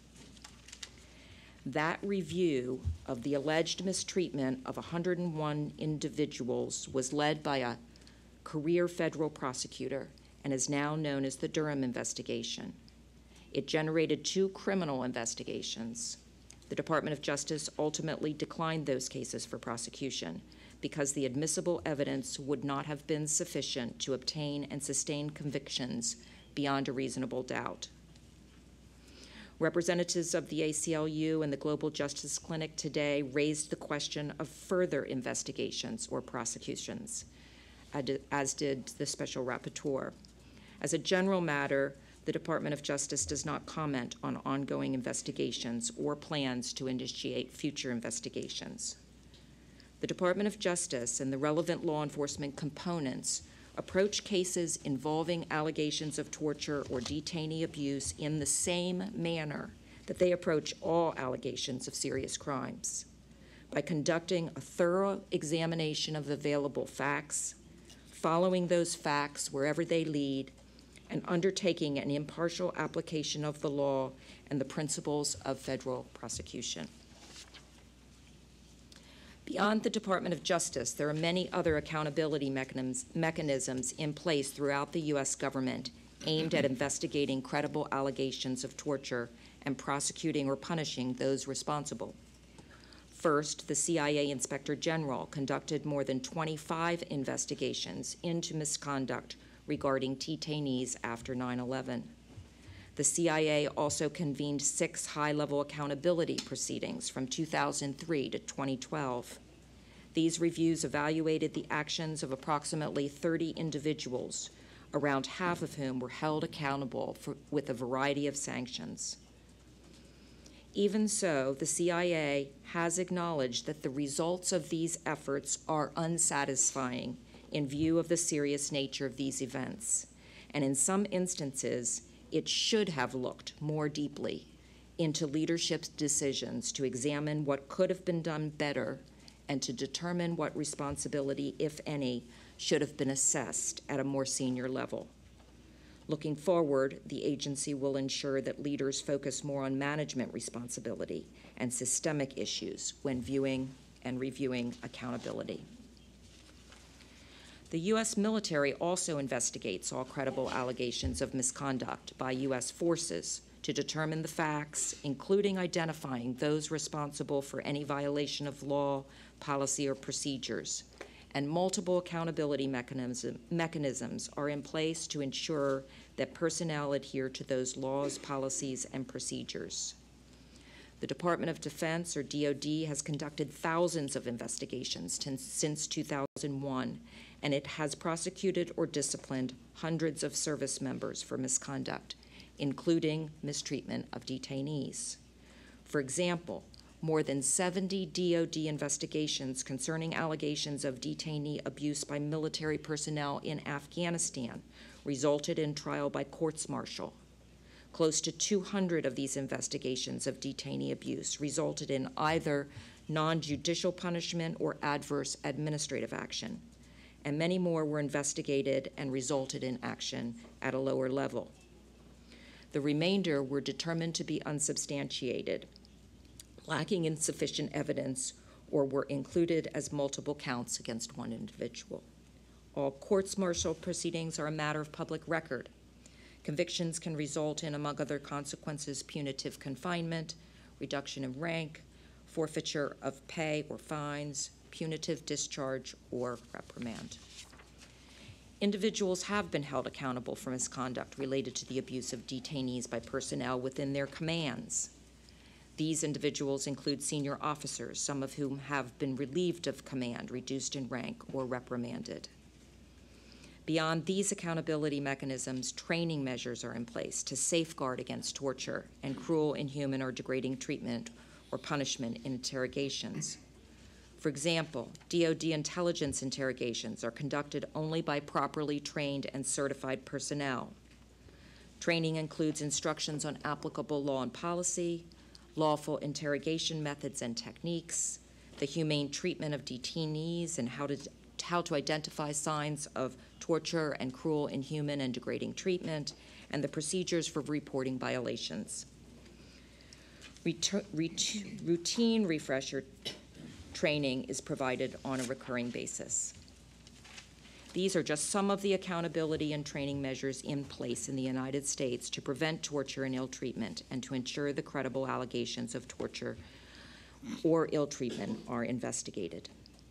[SPEAKER 8] That review of the alleged mistreatment of one hundred one individuals was led by a career federal prosecutor and is now known as the Durham investigation. It generated two criminal investigations. The Department of Justice ultimately declined those cases for prosecution because the admissible evidence would not have been sufficient to obtain and sustain convictions beyond a reasonable doubt. Representatives of the A C L U and the Global Justice Clinic today raised the question of further investigations or prosecutions, as did the Special Rapporteur. As a general matter, the Department of Justice does not comment on ongoing investigations or plans to initiate future investigations. The Department of Justice and the relevant law enforcement components approach cases involving allegations of torture or detainee abuse in the same manner that they approach all allegations of serious crimes, by conducting a thorough examination of available facts, following those facts wherever they lead, and undertaking an impartial application of the law and the principles of federal prosecution. Beyond the Department of Justice, there are many other accountability mechanisms, mechanisms in place throughout the U S government aimed at investigating credible allegations of torture and prosecuting or punishing those responsible. First, the C I A Inspector General conducted more than twenty-five investigations into misconduct regarding detainees after nine eleven. The C I A also convened six high-level accountability proceedings from two thousand three to twenty twelve. These reviews evaluated the actions of approximately thirty individuals, around half of whom were held accountable for, with a variety of sanctions. Even so, the C I A has acknowledged that the results of these efforts are unsatisfying in view of the serious nature of these events, and in some instances, it should have looked more deeply into leadership's decisions to examine what could have been done better and to determine what responsibility, if any, should have been assessed at a more senior level. Looking forward, the agency will ensure that leaders focus more on management responsibility and systemic issues when viewing and reviewing accountability. The U S military also investigates all credible allegations of misconduct by U S forces to determine the facts, including identifying those responsible for any violation of law, policy, or procedures. And multiple accountability mechanism, mechanisms are in place to ensure that personnel adhere to those laws, policies, and procedures. The Department of Defense, or D O D, has conducted thousands of investigations since two thousand one, and it has prosecuted or disciplined hundreds of service members for misconduct, including mistreatment of detainees. For example, more than seventy D O D investigations concerning allegations of detainee abuse by military personnel in Afghanistan resulted in trial by courts-martial. Close to two hundred of these investigations of detainee abuse resulted in either non-judicial punishment or adverse administrative action, and many more were investigated and resulted in action at a lower level. The remainder were determined to be unsubstantiated, lacking insufficient evidence, or were included as multiple counts against one individual. All courts-martial proceedings are a matter of public record. Convictions can result in, among other consequences, punitive confinement, reduction in rank, forfeiture of pay or fines, punitive discharge, or reprimand. Individuals have been held accountable for misconduct related to the abuse of detainees by personnel within their commands. These individuals include senior officers, some of whom have been relieved of command, reduced in rank, or reprimanded. Beyond these accountability mechanisms, training measures are in place to safeguard against torture and cruel, inhuman, or degrading treatment or punishment in interrogations. For example, D O D intelligence interrogations are conducted only by properly trained and certified personnel. Training includes instructions on applicable law and policy, lawful interrogation methods and techniques, the humane treatment of detainees, and how to, how to identify signs of torture and cruel, inhuman, and degrading treatment, and the procedures for reporting violations. Retur- ret- routine refresher training is provided on a recurring basis. These are just some of the accountability and training measures in place in the United States to prevent torture and ill treatment and to ensure the credible allegations of torture or ill treatment are investigated.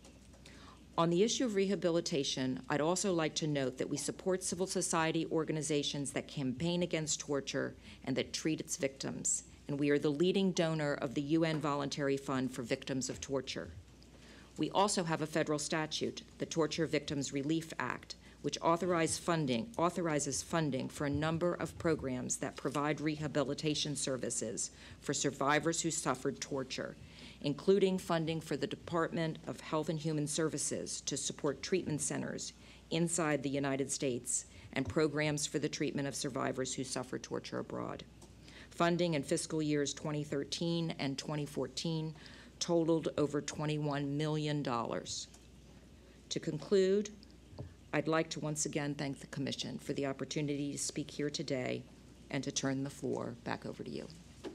[SPEAKER 8] On the issue of rehabilitation, I'd also like to note that we support civil society organizations that campaign against torture and that treat its victims, and we are the leading donor of the U N Voluntary Fund for Victims of Torture. We also have a federal statute, the Torture Victims Relief Act, which authorize funding, authorizes funding for a number of programs that provide rehabilitation services for survivors who suffered torture, including funding for the Department of Health and Human Services to support treatment centers inside the United States and programs for the treatment of survivors who suffer torture abroad. Funding in fiscal years twenty thirteen and twenty fourteen totaled over twenty-one million dollars. To conclude, I'd like to once again thank the Commission for the opportunity to speak here today and to turn the floor back over to you.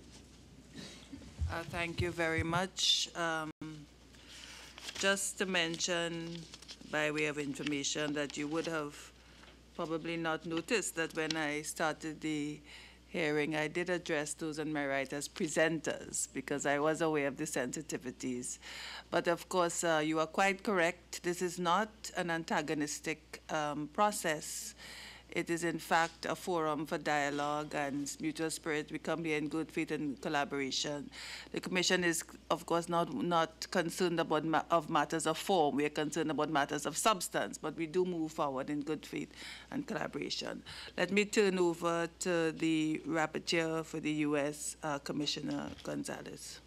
[SPEAKER 1] Uh, thank you very much. Um, just to mention, by way of information, that you would have probably not noticed that when I started the hearing, I did address those on my right as presenters because I was aware of the sensitivities. But of course, uh, you are quite correct. This is not an antagonistic um, process. It is in fact a forum for dialogue and mutual spirit. We come here in good faith and collaboration. The Commission is, of course, not, not concerned about ma of matters of form. We are concerned about matters of substance, but we do move forward in good faith and collaboration. Let me turn over to the rapporteur for the U S, uh, Commissioner Gonzalez.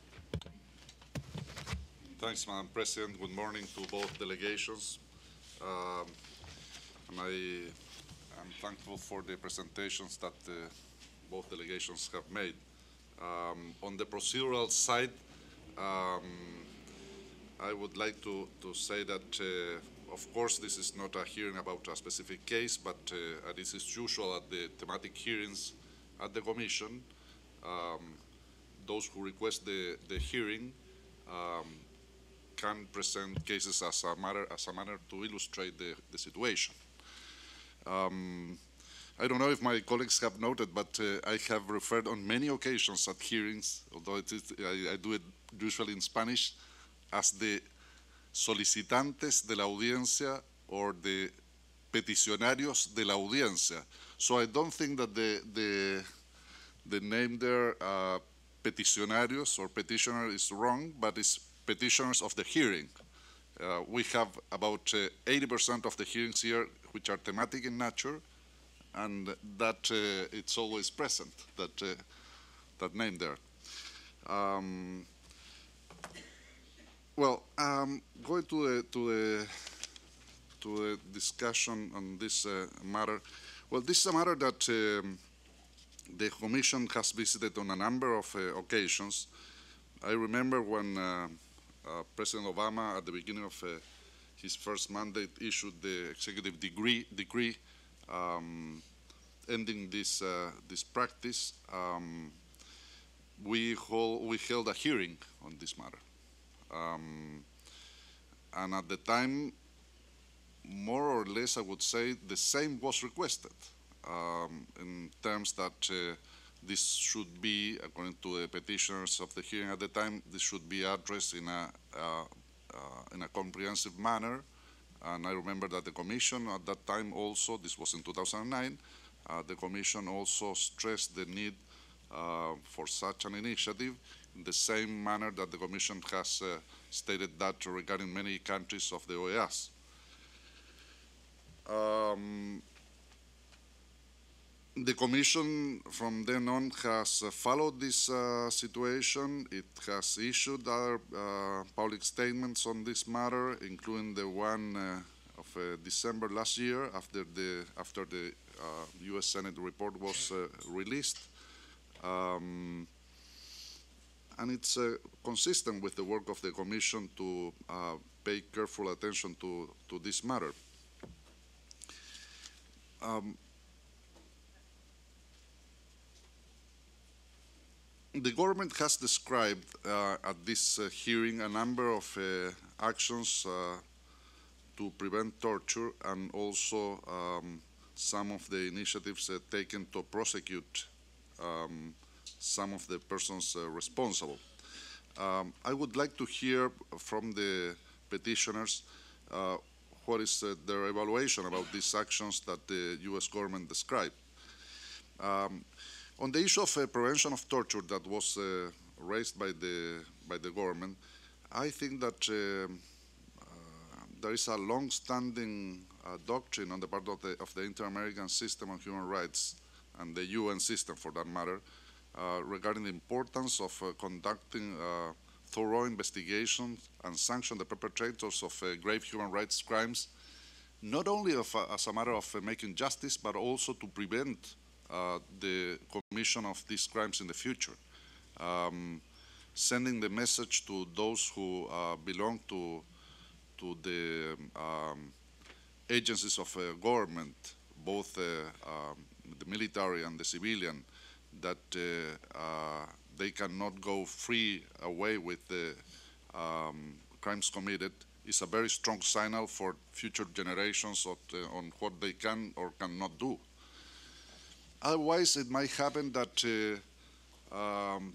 [SPEAKER 9] Thanks, Madam President. Good morning to both delegations. Um, and I am thankful for the presentations that uh, both delegations have made. Um, on the procedural side, um, I would like to, to say that, uh, of course, this is not a hearing about a specific case, but uh, this is usual at the thematic hearings at the Commission. Um, those who request the, the hearing um, can present cases as a matter as a manner to illustrate the, the situation. Um, I don't know if my colleagues have noted, but uh, I have referred on many occasions at hearings, although it is, I, I do it usually in Spanish, as the solicitantes de la audiencia or the peticionarios de la audiencia. So I don't think that the, the, the name there, uh, peticionarios or petitioner, is wrong, but it's petitioners of the hearing. Uh, we have about eighty percent uh, of the hearings here which are thematic in nature, and that uh, it's always present, that, uh, that name there. Um, well, um, going to the, to, the, to the discussion on this uh, matter, well, this is a matter that um, the Commission has visited on a number of uh, occasions. I remember when uh, Uh, President Obama, at the beginning of uh, his first mandate, issued the executive degree, decree um, ending this uh, this practice. Um, we, hold, we held a hearing on this matter, um, and at the time, more or less, I would say the same was requested um, in terms that. Uh, This should be, according to the petitioners of the hearing at the time, this should be addressed in a, uh, uh, in a comprehensive manner. And I remember that the Commission at that time also, this was in two thousand nine, uh, the Commission also stressed the need uh, for such an initiative in the same manner that the Commission has uh, stated that regarding many countries of the O A S. Um, The Commission, from then on, has uh, followed this uh, situation. It has issued other uh, public statements on this matter, including the one uh, of uh, December last year, after the after the uh, U S Senate report was uh, released, um, and it's uh, consistent with the work of the Commission to uh, pay careful attention to to this matter. Um, The government has described uh, at this uh, hearing a number of uh, actions uh, to prevent torture, and also um, some of the initiatives uh, taken to prosecute um, some of the persons uh, responsible. Um, I would like to hear from the petitioners uh, what is uh, their evaluation about these actions that the U S government described. Um, On the issue of uh, prevention of torture that was uh, raised by the by the government, I think that uh, uh, there is a long-standing uh, doctrine on the part of the, of the Inter-American System on Human Rights and the U N system, for that matter, uh, regarding the importance of uh, conducting uh, thorough investigations and sanction the perpetrators of uh, grave human rights crimes, not only of, uh, as a matter of uh, making justice, but also to prevent Uh, the commission of these crimes in the future, um, sending the message to those who uh, belong to to the um, agencies of uh, government, both uh, um, the military and the civilian, that uh, uh, they cannot go free away with the um, crimes committed, is a very strong signal for future generations of, uh, on what they can or cannot do. Otherwise, it might happen that uh, um,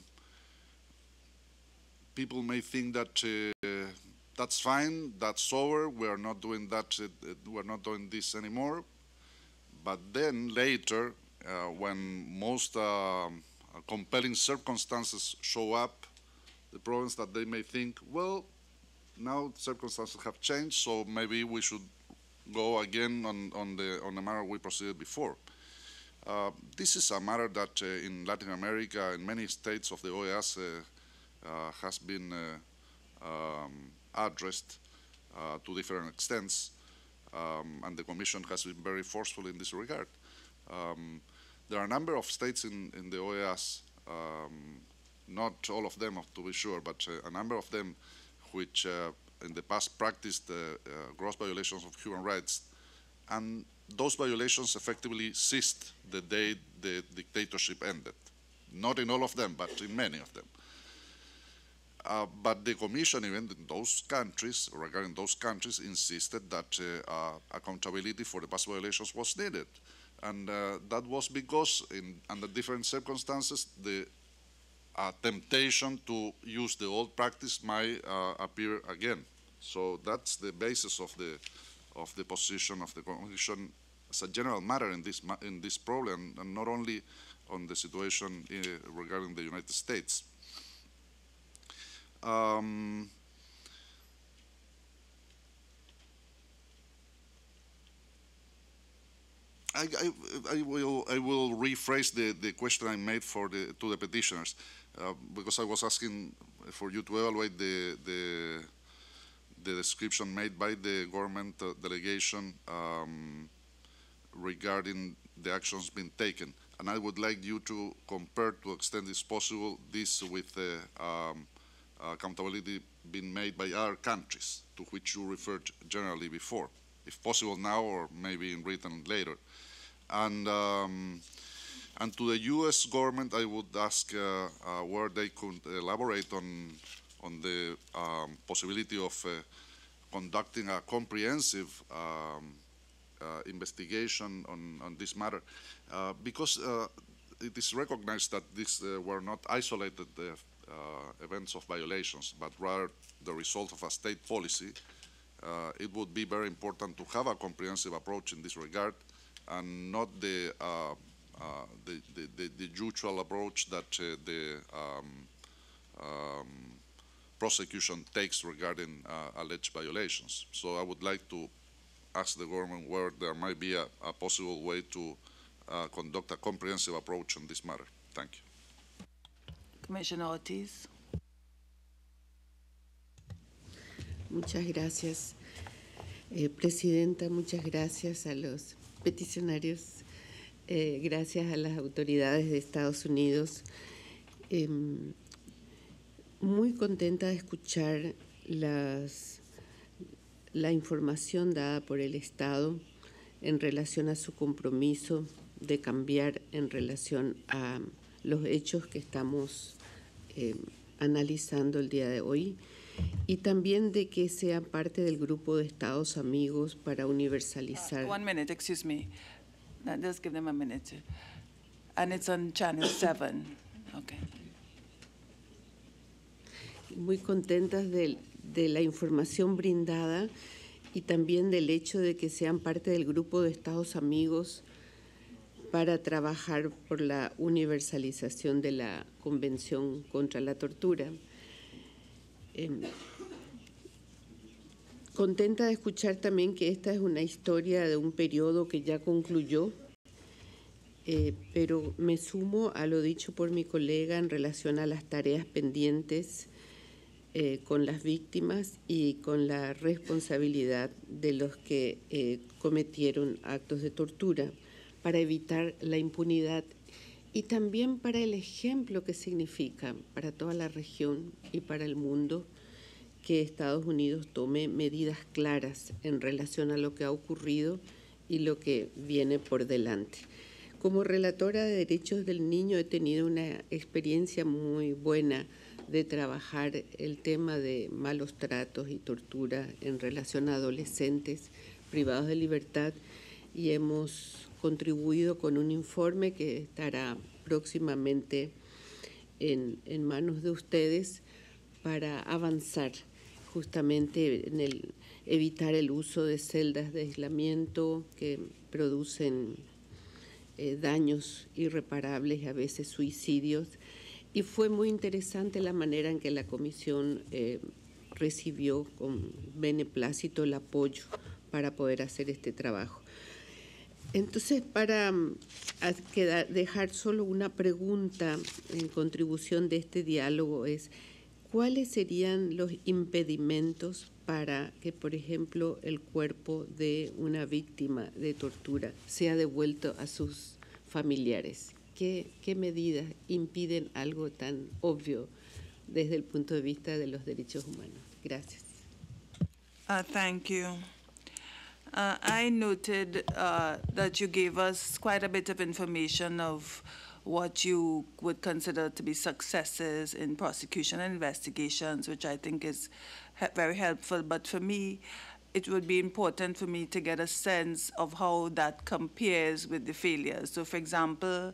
[SPEAKER 9] people may think that uh, that's fine, that's over, we are not doing that, uh, we're not doing this anymore. But then later, uh, when most uh, compelling circumstances show up, the problem is that they may think, well, now circumstances have changed, so maybe we should go again on, on, the, on the manner we proceeded before. Uh, this is a matter that uh, in Latin America, in many states of the O A S, uh, uh, has been uh, um, addressed uh, to different extents, um, and the Commission has been very forceful in this regard. Um, there are a number of states in, in the O A S, um, not all of them to be sure, but uh, a number of them which uh, in the past practiced uh, uh, gross violations of human rights, and those violations effectively ceased the day the dictatorship ended. Not in all of them, but in many of them. Uh, but the Commission, even in those countries, regarding those countries, insisted that uh, uh, accountability for the past violations was needed. And uh, that was because, in, under different circumstances, the uh, temptation to use the old practice might uh, appear again. So that's the basis of the of the position of the Commission as a general matter in this in this problem, and not only on the situation uh, regarding the United States. Um, I, I, I will I will rephrase the, the question I made for the to the petitioners, uh, because I was asking for you to evaluate the the the description made by the government uh, delegation um, regarding the actions being taken. And I would like you to compare, to the extent it's possible, this with uh, um, accountability being made by other countries, to which you referred generally before, if possible now or maybe in written later. And, um, and to the U S government, I would ask uh, uh, where they could elaborate on on the um, possibility of uh, conducting a comprehensive um, uh, investigation on, on this matter, uh, because uh, it is recognized that these uh, were not isolated uh, uh, events of violations, but rather the result of a state policy. Uh, it would be very important to have a comprehensive approach in this regard, and not the uh, uh, the, the, the, the usual approach that uh, the um, um, prosecution takes regarding uh, alleged violations. So I would like to ask the government where there might be a, a possible way to uh, conduct a comprehensive approach on this matter. Thank you.
[SPEAKER 1] Commissioner Ortiz.
[SPEAKER 10] Muchas gracias, eh, Presidenta. Muchas gracias a los peticionarios. Eh, gracias a las autoridades de Estados Unidos. Eh, muy contenta de escuchar las, la información dada por el Estado en relación a su compromiso de cambiar en relación a los hechos que estamos eh, analizando el día de hoy, y también de que sea parte del grupo de Estados amigos para universalizar.
[SPEAKER 1] Uh, one minute, excuse me. No, just give them a minute. And it's on channel seven. Okay.
[SPEAKER 10] Muy contentas de, de la información brindada y también del hecho de que sean parte del grupo de Estados amigos para trabajar por la universalización de la Convención contra la Tortura. Eh, contenta de escuchar también que esta es una historia de un periodo que ya concluyó, eh, pero me sumo a lo dicho por mi colega en relación a las tareas pendientes eh, con las víctimas y con la responsabilidad de los que eh, cometieron actos de tortura para evitar la impunidad y también para el ejemplo que significa para toda la región y para el mundo que Estados Unidos tome medidas claras en relación a lo que ha ocurrido y lo que viene por delante. Como relatora de derechos del niño he tenido una experiencia muy buena de trabajar el tema de malos tratos y tortura en relación a adolescentes privados de libertad, y hemos contribuido con un informe que estará próximamente en, en manos de ustedes para avanzar justamente en el evitar el uso de celdas de aislamiento que producen eh, daños irreparables y a veces suicidios. Y fue muy interesante la manera en que la comisión eh, recibió con beneplácito el apoyo para poder hacer este trabajo. Entonces, para um, quedar, dejar solo una pregunta en contribución de este diálogo es, ¿cuáles serían los impedimentos para que, por ejemplo, el cuerpo de una víctima de tortura sea devuelto a sus familiares? ¿Qué, qué medidas impiden algo tan obvio desde el punto de vista de los derechos humanos? Gracias.
[SPEAKER 1] Uh, thank you. Uh, I noted uh, that you gave us quite a bit of information of what you would consider to be successes in prosecution and investigations, which I think is he- very helpful. But for me, it would be important for me to get a sense of how that compares with the failures. So, for example,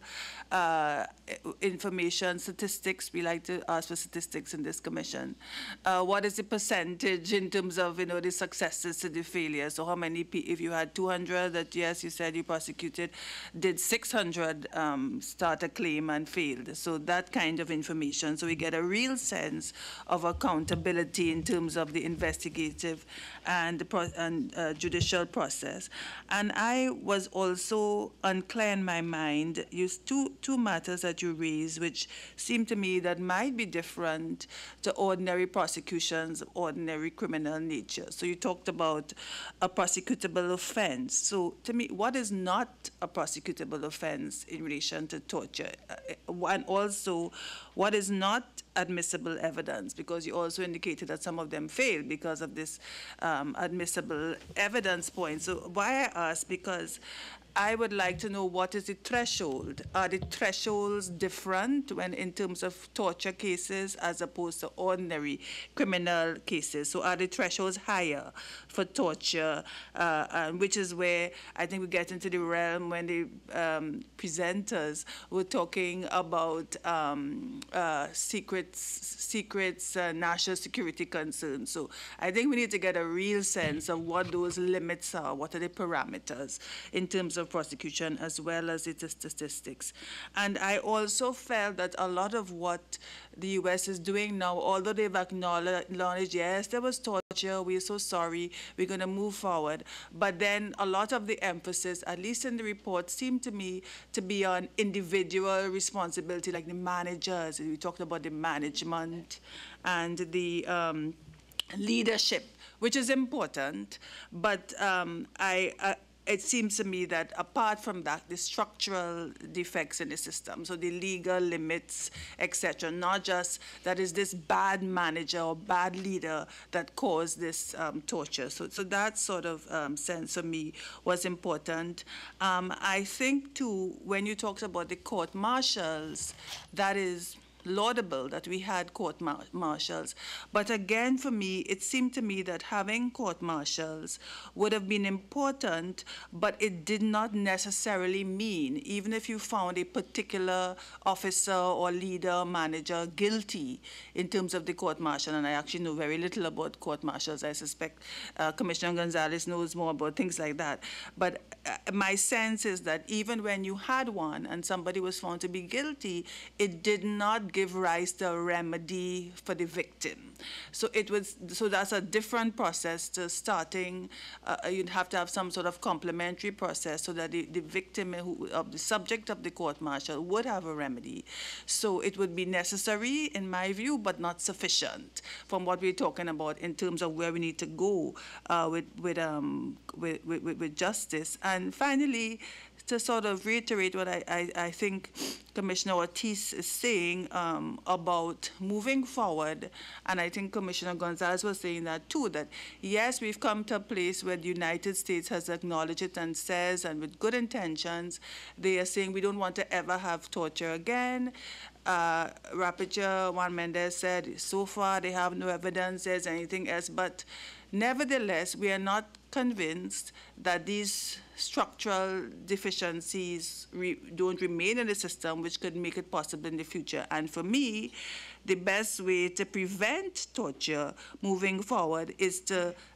[SPEAKER 1] uh, information, statistics, we like to ask for statistics in this commission. Uh, what is the percentage in terms of, you know, the successes to the failures? So how many, pe- if you had two hundred that, yes, you said you prosecuted, did six hundred um, start a claim and failed? So that kind of information. So we get a real sense of accountability in terms of the investigative and the pro- and uh, judicial process. And I was also unclear in my mind, used two, two matters that you raised, which seem to me that might be different to ordinary prosecutions of ordinary criminal nature. So you talked about a prosecutable offense. So to me, what is not a prosecutable offense in relation to torture? Uh, and also, what is not admissible evidence? Because you also indicated that some of them failed because of this um, admissible evidence point. So why I ask, because I would like to know what is the threshold. Are the thresholds different when in terms of torture cases as opposed to ordinary criminal cases? So are the thresholds higher for torture, uh, and which is where I think we get into the realm when the um, presenters were talking about um, uh, secrets, secrets, uh, national security concerns. So I think we need to get a real sense of what those limits are, what are the parameters in terms of prosecution as well as its statistics. And I also felt that a lot of what the U S is doing now, although they've acknowledged, yes, there was torture, we're so sorry, we're going to move forward, but then a lot of the emphasis, at least in the report, seemed to me to be on individual responsibility, like the managers. We talked about the management and the um, leadership, which is important, but um, I, I it seems to me that apart from that, the structural defects in the system, so the legal limits, et cetera, not just that is this bad manager or bad leader that caused this um, torture. So, so that sort of um, sense for me was important. Um, I think, too, when you talked about the court martials, that is laudable that we had court mar martials. But again, for me, it seemed to me that having court martials would have been important, but it did not necessarily mean, even if you found a particular officer or leader, manager guilty in terms of the court martial, and I actually know very little about court martials. I suspect uh, Commissioner Gonzalez knows more about things like that. But uh, my sense is that even when you had one and somebody was found to be guilty, it did not give rise to a remedy for the victim. So it was, so that's a different process to starting. Uh, you'd have to have some sort of complementary process so that the, the victim who, of the subject of the court martial would have a remedy. So it would be necessary, in my view, but not sufficient from what we're talking about in terms of where we need to go uh, with, with, um, with, with, with justice. And finally, to sort of reiterate what I, I, I think Commissioner Ortiz is saying um, about moving forward, and I think Commissioner Gonzalez was saying that too, that yes, we've come to a place where the United States has acknowledged it and says, and with good intentions, they are saying we don't want to ever have torture again. Uh, Rapporteur Juan Mendez said so far they have no evidence there's anything else, but nevertheless, we are not convinced that these structural deficiencies re don't remain in the system, which could make it possible in the future. And for me, the best way to prevent torture moving forward is to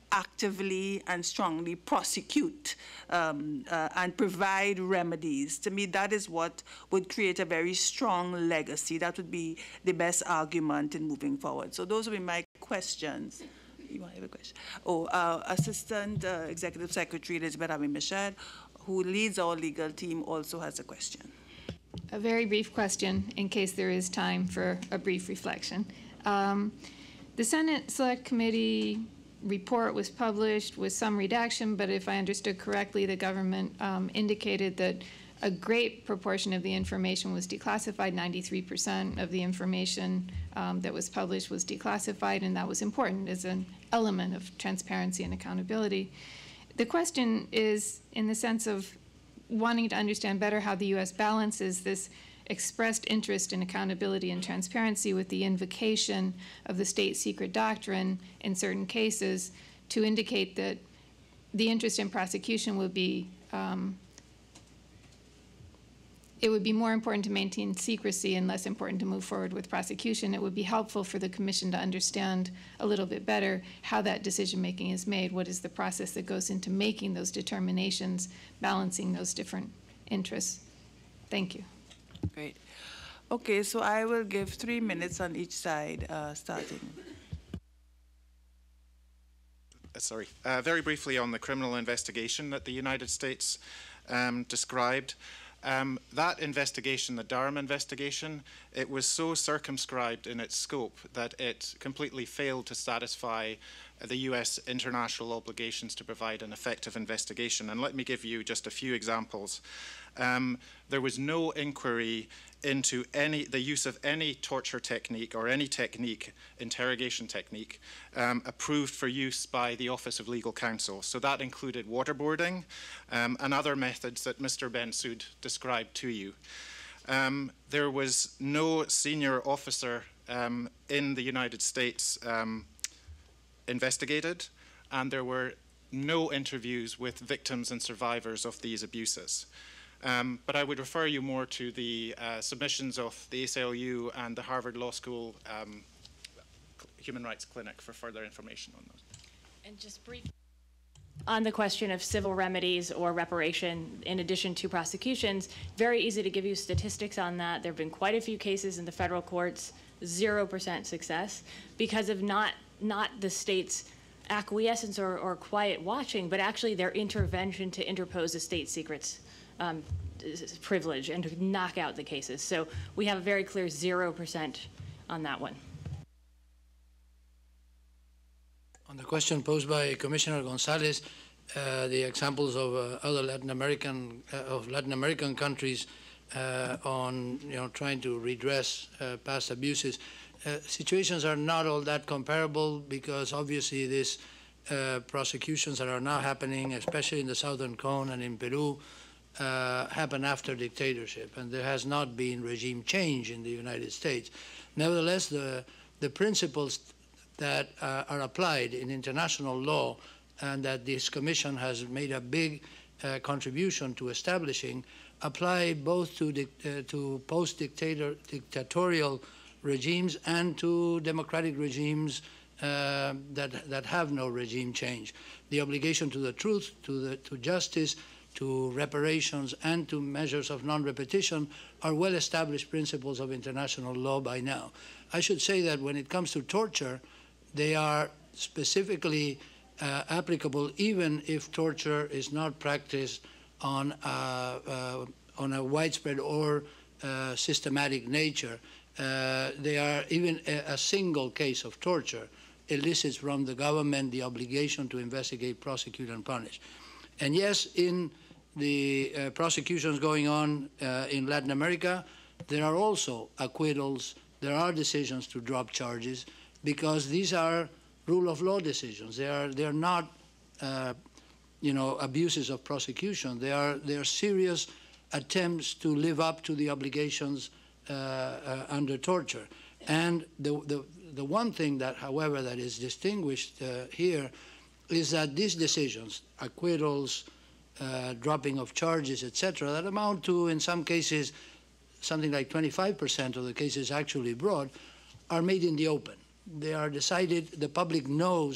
[SPEAKER 1] actively and strongly prosecute um, uh, and provide remedies. To me, that is what would create a very strong legacy. That would be the best argument in moving forward. So those would be my questions. You want to have a question? Oh, uh, Assistant uh, Executive Secretary Elizabeth Ami-Michel, who leads our legal team, also has a question.
[SPEAKER 11] A very brief question, in case there is time for a brief reflection. Um, the Senate Select Committee report was published with some redaction, but if I understood correctly, the government um, indicated that a great proportion of the information was declassified. ninety-three percent of the information um, that was published was declassified, and that was important as an element of transparency and accountability. The question is in the sense of wanting to understand better how the U S balances this expressed interest in accountability and transparency with the invocation of the state secret doctrine in certain cases to indicate that the interest in prosecution would be, um, it would be more important to maintain secrecy and less important to move forward with prosecution. It would be helpful for the Commission to understand a little bit better how that decision-making is made. What is the process that goes into making those determinations, balancing those different interests? Thank you.
[SPEAKER 1] Great. Okay, so I will give three minutes on each side, uh, starting.
[SPEAKER 3] Uh, sorry. Uh, very briefly on the criminal investigation that the United States um, described. Um, that investigation, the Durham investigation, it was so circumscribed in its scope that it completely failed to satisfy the U S international obligations to provide an effective investigation. And let me give you just a few examples. Um, there was no inquiry into any the use of any torture technique or any technique, interrogation technique, um, approved for use by the Office of Legal Counsel. So that included waterboarding um, and other methods that Mister Bensoud described to you. Um, there was no senior officer um, in the United States um, investigated, and there were no interviews with victims and survivors of these abuses. Um, but I would refer you more to the uh, submissions of the A C L U and the Harvard Law School um, Human Rights Clinic for further information on those.
[SPEAKER 2] And just briefly, on the question of civil remedies or reparation in addition to prosecutions, very easy to give you statistics on that. There have been quite a few cases in the federal courts, zero percent success, because of not, not the state's acquiescence or, or quiet watching, but actually their intervention to interpose a state secrets Um, privilege and to knock out the cases. So we have a very clear zero percent on that one.
[SPEAKER 4] On the question posed by Commissioner Gonzalez, uh, the examples of uh, other Latin American uh, of Latin American countries uh, on you know trying to redress uh, past abuses, uh, situations are not all that comparable because obviously these uh, prosecutions that are now happening, especially in the Southern Cone and in Peru, Uh, happen after dictatorship, and there has not been regime change in the United States. Nevertheless, the, the principles that uh, are applied in international law and that this commission has made a big uh, contribution to establishing apply both to, dic uh, to post-dictator dictatorial regimes and to democratic regimes uh, that, that have no regime change. The obligation to the truth, to, the, to justice, to reparations, and to measures of non-repetition are well-established principles of international law by now. I should say that when it comes to torture, they are specifically uh, applicable even if torture is not practiced on, uh, uh, on a widespread or uh, systematic nature. Uh, they are even a, a single case of torture elicits from the government the obligation to investigate, prosecute, and punish. And yes, in the uh, prosecutions going on uh, in Latin America, there are also acquittals, there are decisions to drop charges, because these are rule of law decisions. They are, they are not, uh, you know, abuses of prosecution. They are, they are serious attempts to live up to the obligations uh, uh, under torture. And the, the, the one thing that, however, that is distinguished uh, here is that these decisions, acquittals, Uh, dropping of charges, et cetera, that amount to, in some cases, something like twenty-five percent of the cases actually brought, are made in the open. They are decided, the public knows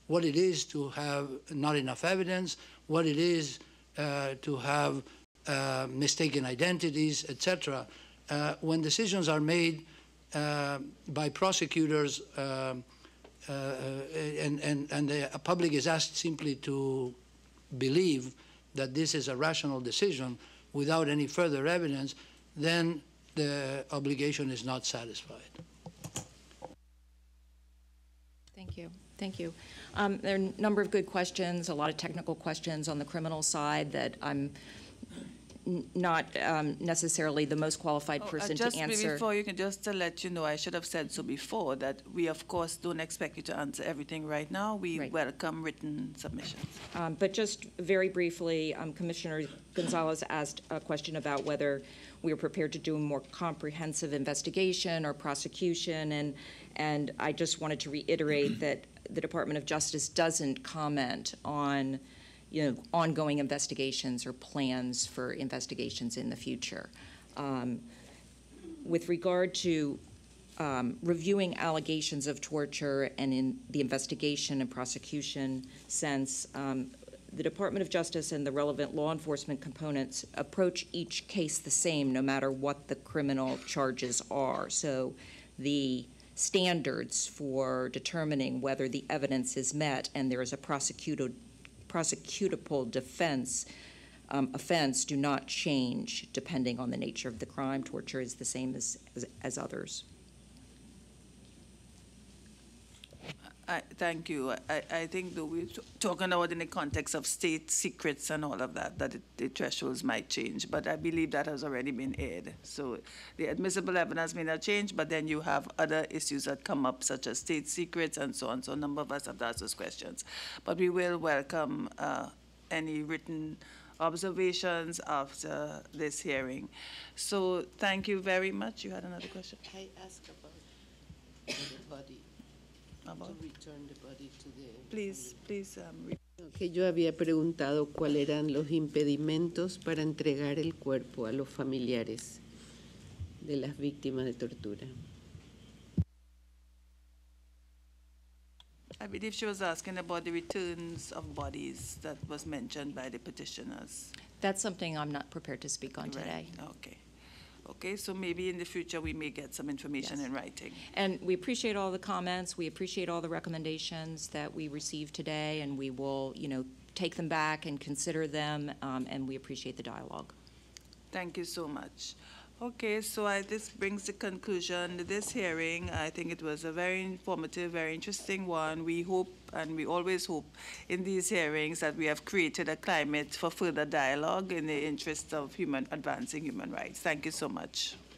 [SPEAKER 4] what it is to have not enough evidence, what it is uh, to have uh, mistaken identities, et cetera. Uh, when decisions are made uh, by prosecutors uh, uh, and, and, and the public is asked simply to believe that this is a rational decision without any further evidence, then the obligation is not satisfied.
[SPEAKER 8] Thank you. Thank you. Um, there are a number of good questions, a lot of technical questions on the criminal side that I'm n not um, necessarily the most qualified person
[SPEAKER 1] oh, uh,
[SPEAKER 8] to answer.
[SPEAKER 1] Just before you can, just to let you know, I should have said so before, that we, of course, don't expect you to answer everything right now. We
[SPEAKER 8] right.
[SPEAKER 1] welcome written submissions.
[SPEAKER 8] Um, but just very briefly, um, Commissioner Gonzalez asked a question about whether we are prepared to do a more comprehensive investigation or prosecution, and, and I just wanted to reiterate that the Department of Justice doesn't comment on you know, ongoing investigations or plans for investigations in the future. Um, with regard to um, reviewing allegations of torture and in the investigation and prosecution sense, um, the Department of Justice and the relevant law enforcement components approach each case the same no matter what the criminal charges are. So the standards for determining whether the evidence is met and there is a prosecuted prosecutable defense um, offense do not change depending on the nature of the crime. Torture is the same as, as, as others.
[SPEAKER 1] I, thank you. I, I think that we're talking about in the context of state secrets and all of that, that it, the thresholds might change, but I believe that has already been aired. So the admissible evidence may not change, but then you have other issues that come up, such as state secrets and so on. So a number of us have asked those questions. But we will welcome uh, any written observations after this hearing. So thank you very much. You had another question?
[SPEAKER 10] I asked about the body.
[SPEAKER 1] About?
[SPEAKER 10] To return the body to the
[SPEAKER 1] Please, please. Um,
[SPEAKER 10] que yo había preguntado cuáles eran los impedimentos para entregar el cuerpo a los familiares de las víctimas de tortura.
[SPEAKER 1] I believe she was asking about the returns of bodies that was mentioned by the petitioners.
[SPEAKER 8] That's something I'm not prepared to speak on
[SPEAKER 1] Right.
[SPEAKER 8] today.
[SPEAKER 1] Okay. Okay, so maybe in the future we may get some information
[SPEAKER 8] Yes.
[SPEAKER 1] in writing.
[SPEAKER 8] And we appreciate all the comments. We appreciate all the recommendations that we received today, and we will, you know, take them back and consider them, um, and we appreciate the dialogue.
[SPEAKER 1] Thank you so much. Okay, so I, this brings the conclusion to this hearing. I think it was a very informative, very interesting one. We hope, and we always hope in these hearings, that we have created a climate for further dialogue in the interest of human advancing human rights. Thank you so much.